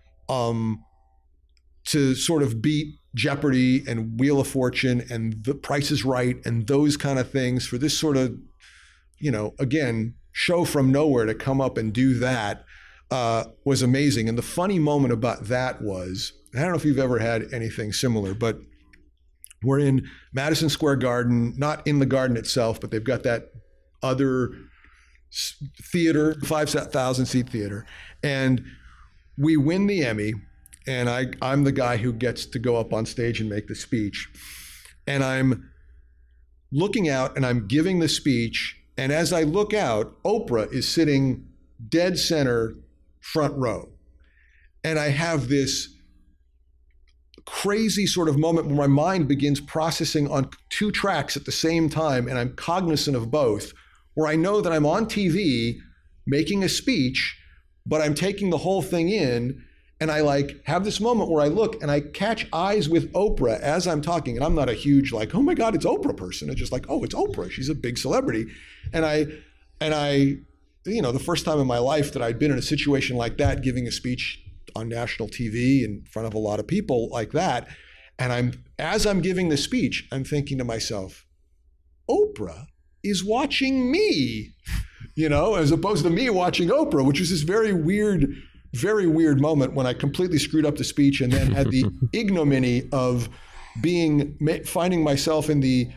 to sort of beat Jeopardy and Wheel of Fortune and The Price is Right and those kind of things, for this sort of, you know, again, show from nowhere to come up and do that was amazing. And the funny moment about that was, I don't know if you've ever had anything similar, but we're in Madison Square Garden, not in the garden itself, but they've got that other theater, 5,000 seat theater. And we win the Emmy. And I'm the guy who gets to go up on stage and make the speech. And I'm looking out and I'm giving the speech. And as I look out, Oprah is sitting dead center, front row. And I have this crazy sort of moment where my mind begins processing on two tracks at the same time. And I'm cognizant of both, where I know that I'm on TV making a speech, but I'm taking the whole thing in. And I like have this moment where I look and I catch eyes with Oprah as I'm talking. And I'm not a huge like, oh my God, it's Oprah person. It's just like, oh, it's Oprah. She's a big celebrity. And I, you know, the first time in my life that I'd been in a situation like that, giving a speech on national TV in front of a lot of people like that. And as I'm giving the speech, I'm thinking to myself, Oprah is watching me, you know, as opposed to me watching Oprah, which is this very weird moment when I completely screwed up the speech and then had the ignominy of finding myself in the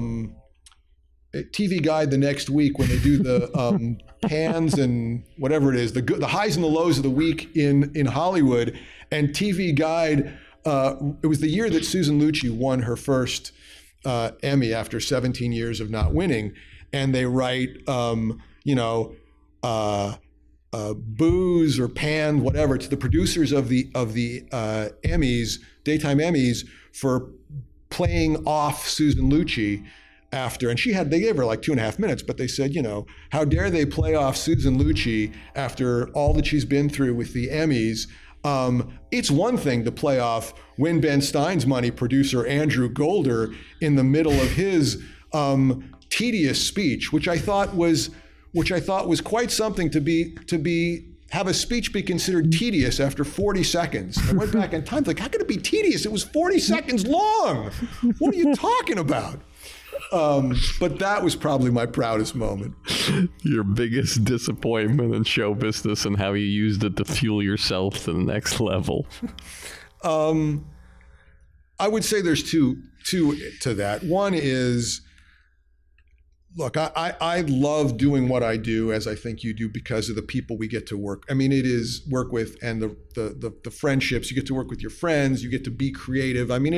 TV Guide the next week when they do the pans and whatever it is, the highs and the lows of the week in Hollywood. And TV Guide, it was the year that Susan Lucci won her first Emmy after 17 years of not winning. And they write, booze or pan, whatever, to the producers of the Emmys, daytime Emmys, for playing off Susan Lucci after, and they gave her like 2.5 minutes, but they said, you know, how dare they play off Susan Lucci after all that she's been through with the Emmys. It's one thing to play off Win Ben Stein's Money producer Andrew Golder in the middle of his tedious speech, which I thought was quite something to have a speech be considered tedious after 40 seconds. I went back in time, like, how could it be tedious? It was 40 seconds long. What are you talking about? But that was probably my proudest moment. Your biggest disappointment in show business and how you used it to fuel yourself to the next level. I would say there's two to that. One is, look, I love doing what I do, as I think you do, because of the people we get to work. I mean, it is work with, and the friendships. You get to work with your friends. You get to be creative. I mean,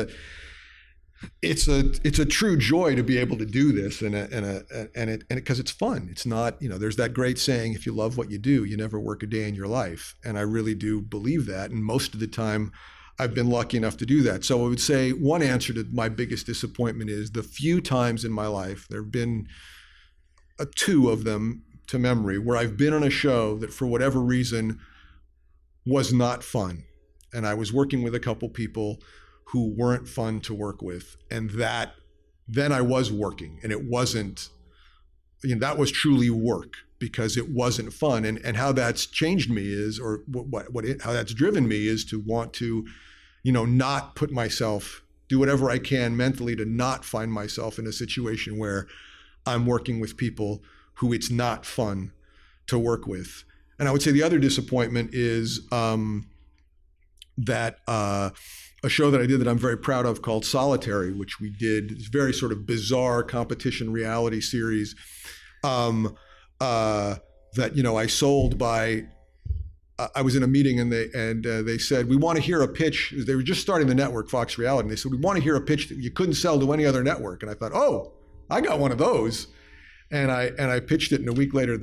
it's a true joy to be able to do this, and because it's fun. It's not, you know, there's that great saying, if you love what you do, you never work a day in your life. And I really do believe that. And most of the time, I've been lucky enough to do that. So I would say one answer to my biggest disappointment is the few times in my life, there have been two of them to memory, where I've been on a show that for whatever reason was not fun. And I was working with a couple people who weren't fun to work with. And then I was working, and it wasn't, that was truly work, because it wasn't fun. And how that's changed me is, or how that's driven me is to want to, not put myself, do whatever I can mentally to not find myself in a situation where I'm working with people who it's not fun to work with. And I would say the other disappointment is that a show that I did that I'm very proud of called Solitary, which we did, this very sort of bizarre competition reality series that I sold by. I was in a meeting and they said, we want to hear a pitch. They were just starting the network, Fox Reality, and they said, we want to hear a pitch that you couldn't sell to any other network. And I thought, oh, I got one of those, and I pitched it, and a week later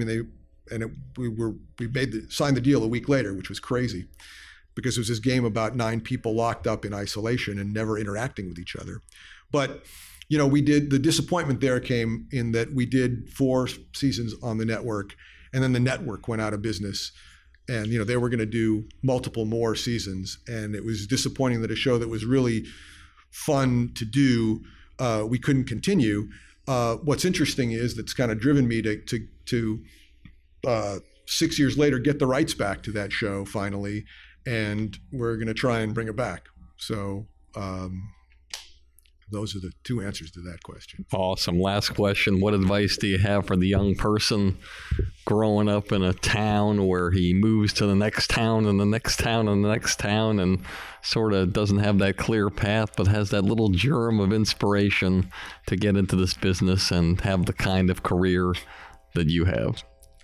signed the deal a week later, which was crazy, because it was this game about 9 people locked up in isolation and never interacting with each other. But the disappointment there came in that we did 4 seasons on the network, and then the network went out of business, and they were going to do multiple more seasons, and it was disappointing that a show that was really fun to do, we couldn't continue. What's interesting is that's kind of driven me to 6 years later get the rights back to that show finally, and we're going to try and bring it back. So those are the 2 answers to that question. Awesome. Last question. What advice do you have for the young person growing up in a town where he moves to the next town and the next town and the next town and sort of doesn't have that clear path, but has that little germ of inspiration to get into this business and have the kind of career that you have?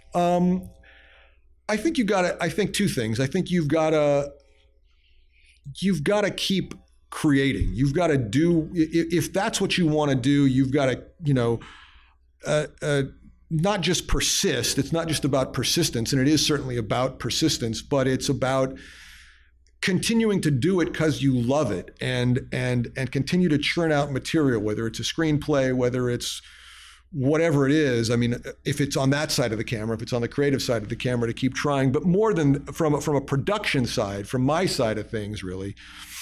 I think I think 2 things. I think you've got to keep creating. You've got to do, if that's what you want to do, you've got to, not just persist. It's not just about persistence, and it is certainly about persistence, but it's about continuing to do it because you love it, and continue to churn out material, whether it's a screenplay, whether it's whatever it is. I mean, if it's on that side of the camera, if it's on the creative side of the camera, to keep trying, but more than from a production side, from my side of things, really,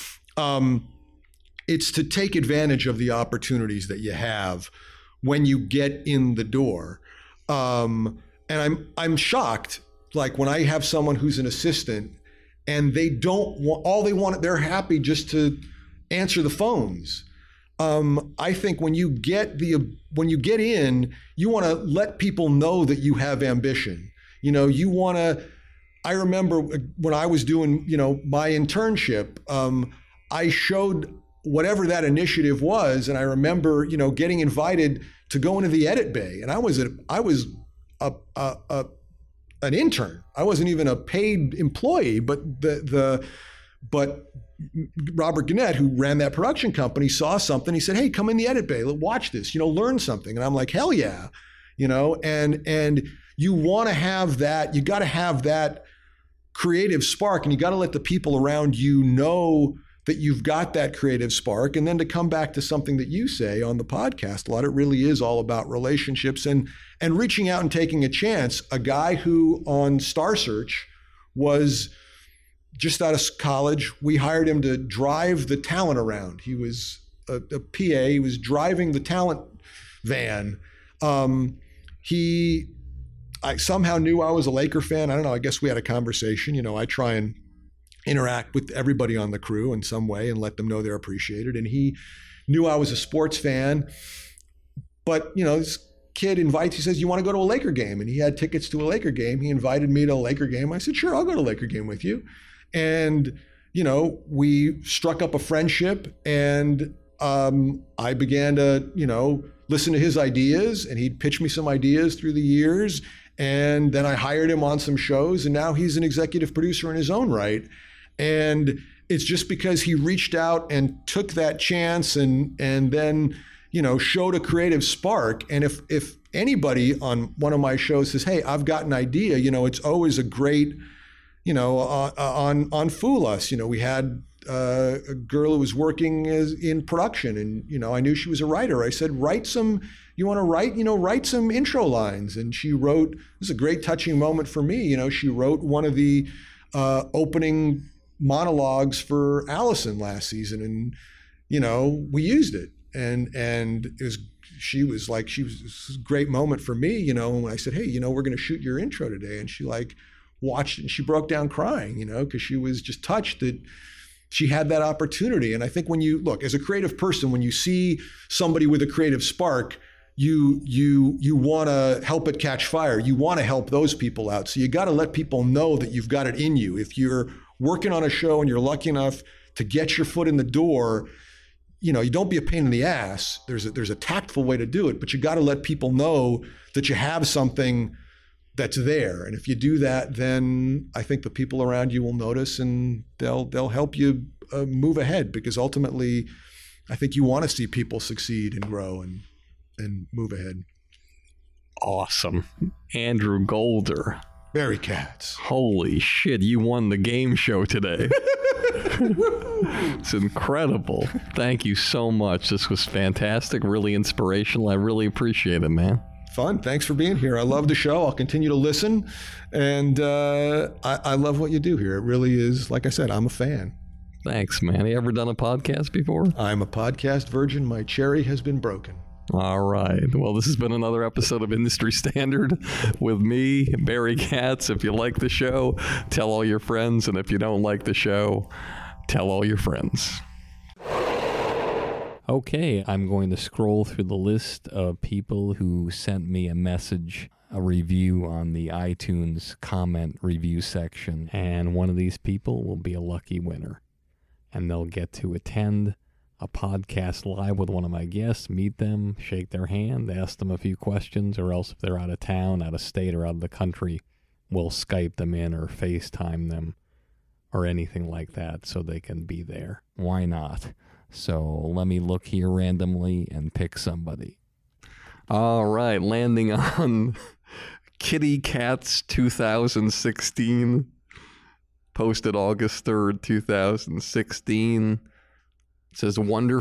it's to take advantage of the opportunities that you have when you get in the door. And I'm shocked, like when I have someone who's an assistant and they don't want, they're happy just to answer the phones. I think when you get in, you want to let people know that you have ambition. You want to. I remember when I was doing, my internship, I showed whatever that initiative was, and I remember, getting invited to go into the edit bay, and I was an intern. I wasn't even a paid employee, but but Robert Gannett, who ran that production company, saw something. He said, "Hey, come in the edit bay, watch this, learn something." And I'm like, "Hell yeah," and you want to have that. You got to have that creative spark, and you got to let the people around you know that you've got that creative spark. And then to come back to something that you say on the podcast a lot, it really is all about relationships and reaching out and taking a chance. A guy who on Star Search was just out of college, we hired him to drive the talent around. He was a PA, he was driving the talent van. I somehow knew I was a Laker fan. I don't know, I guess we had a conversation. I try and interact with everybody on the crew in some way and let them know they're appreciated. And he knew I was a sports fan. But, this kid invites, he says, "You want to go to a Laker game?" And he had tickets to a Laker game. He invited me to a Laker game. I said, "Sure, I'll go to a Laker game with you." And, we struck up a friendship, and I began to, listen to his ideas, and he'd pitch me some ideas through the years. And then I hired him on some shows, and now he's an executive producer in his own right. And it's just because he reached out and took that chance and then, showed a creative spark. And if anybody on one of my shows says, "Hey, I've got an idea," it's always a great, on Fool Us. We had a girl who was working in production, and I knew she was a writer. I said, write some intro lines. And she wrote, this is a great touching moment for me, she wrote one of the opening monologues for Allison last season, and we used it, and it was a great moment for me, and when I said, hey, we're going to shoot your intro today, and she watched it and she broke down crying, because she was just touched that she had that opportunity. And I think when you look as a creative person, when you see somebody with a creative spark, you want to help it catch fire. You want to help those people out. So you got to let people know that you've got it in you. If you're working on a show and you're lucky enough to get your foot in the door, you don't be a pain in the ass. There's a tactful way to do it, but you got to let people know that you have something that's there. And if you do that, then I think the people around you will notice, and they'll help you move ahead, because ultimately I think you want to see people succeed and grow and move ahead. Awesome. Andrew Golder. Barry Katz. Holy shit, you won the game show today. It's incredible. Thank you so much. This was fantastic, really inspirational. I really appreciate it, man. Fun. Thanks for being here. I love the show. I'll continue to listen. And I love what you do here. It really is, like I said, I'm a fan. Thanks, man. You ever done a podcast before? I'm a podcast virgin. My cherry has been broken. All right. Well, this has been another episode of Industry Standard with me, Barry Katz. If you like the show, tell all your friends. And if you don't like the show, tell all your friends. Okay, I'm going to scroll through the list of people who sent me a message, a review on the iTunes comment review section. And one of these people will be a lucky winner. And they'll get to attend a podcast live with one of my guests, meet them, shake their hand, ask them a few questions, or else if they're out of town, out of state, or out of the country, we'll Skype them in or FaceTime them or anything like that so they can be there. Why not? So let me look here randomly and pick somebody. All right, landing on Kitty Cats 2016, posted August 3rd, 2016. It says, wonderful, !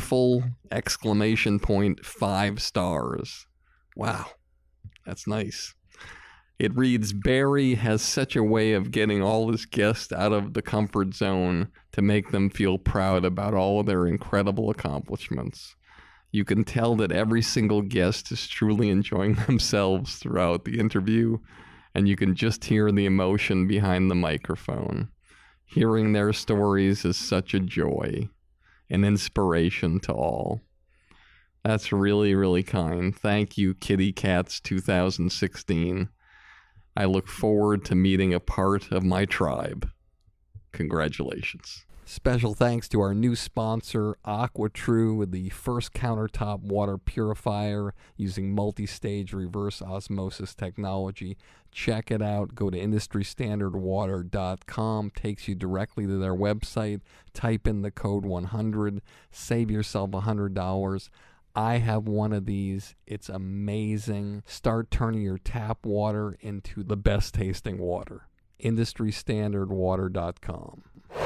5 stars. Wow, that's nice. It reads, Barry has such a way of getting all his guests out of the comfort zone to make them feel proud about all of their incredible accomplishments. You can tell that every single guest is truly enjoying themselves throughout the interview, and you can just hear the emotion behind the microphone. Hearing their stories is such a joy. An inspiration to all. That's really, really kind. Thank you, Kitty Cats 2016. I look forward to meeting a part of my tribe. Congratulations. Special thanks to our new sponsor, AquaTrue, with the first countertop water purifier using multi-stage reverse osmosis technology. Check it out. Go to industrystandardwater.com. Takes you directly to their website. Type in the code 100. Save yourself $100. I have one of these. It's amazing. Start turning your tap water into the best tasting water. industrystandardwater.com.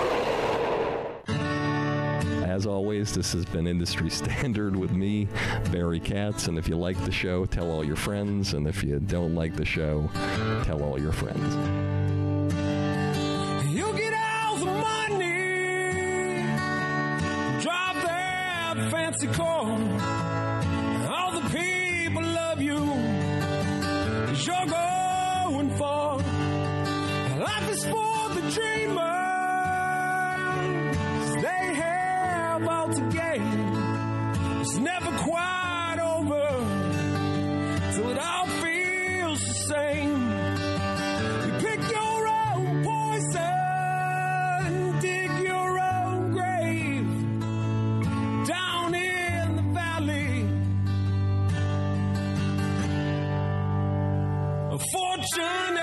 As always, this has been Industry Standard with me, Barry Katz. And if you like the show, tell all your friends. And if you don't like the show, tell all your friends. You get all the money, drive that fancy car. All the people love you, 'cause you're going far. Life is for the dreamer. They have all to gain. It's never quite over till it all feels the same. You pick your own poison, dig your own grave down in the valley of fortune.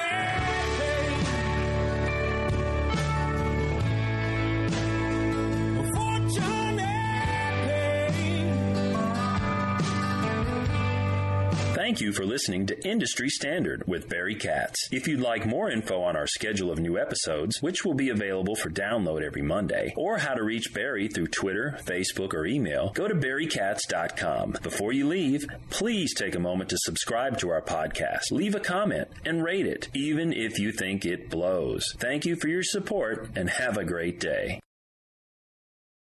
Thank you for listening to Industry Standard with Barry Katz. If you'd like more info on our schedule of new episodes, which will be available for download every Monday, or how to reach Barry through Twitter, Facebook, or email, go to barrykatz.com. Before you leave, please take a moment to subscribe to our podcast, leave a comment, and rate it, even if you think it blows. Thank you for your support, and have a great day.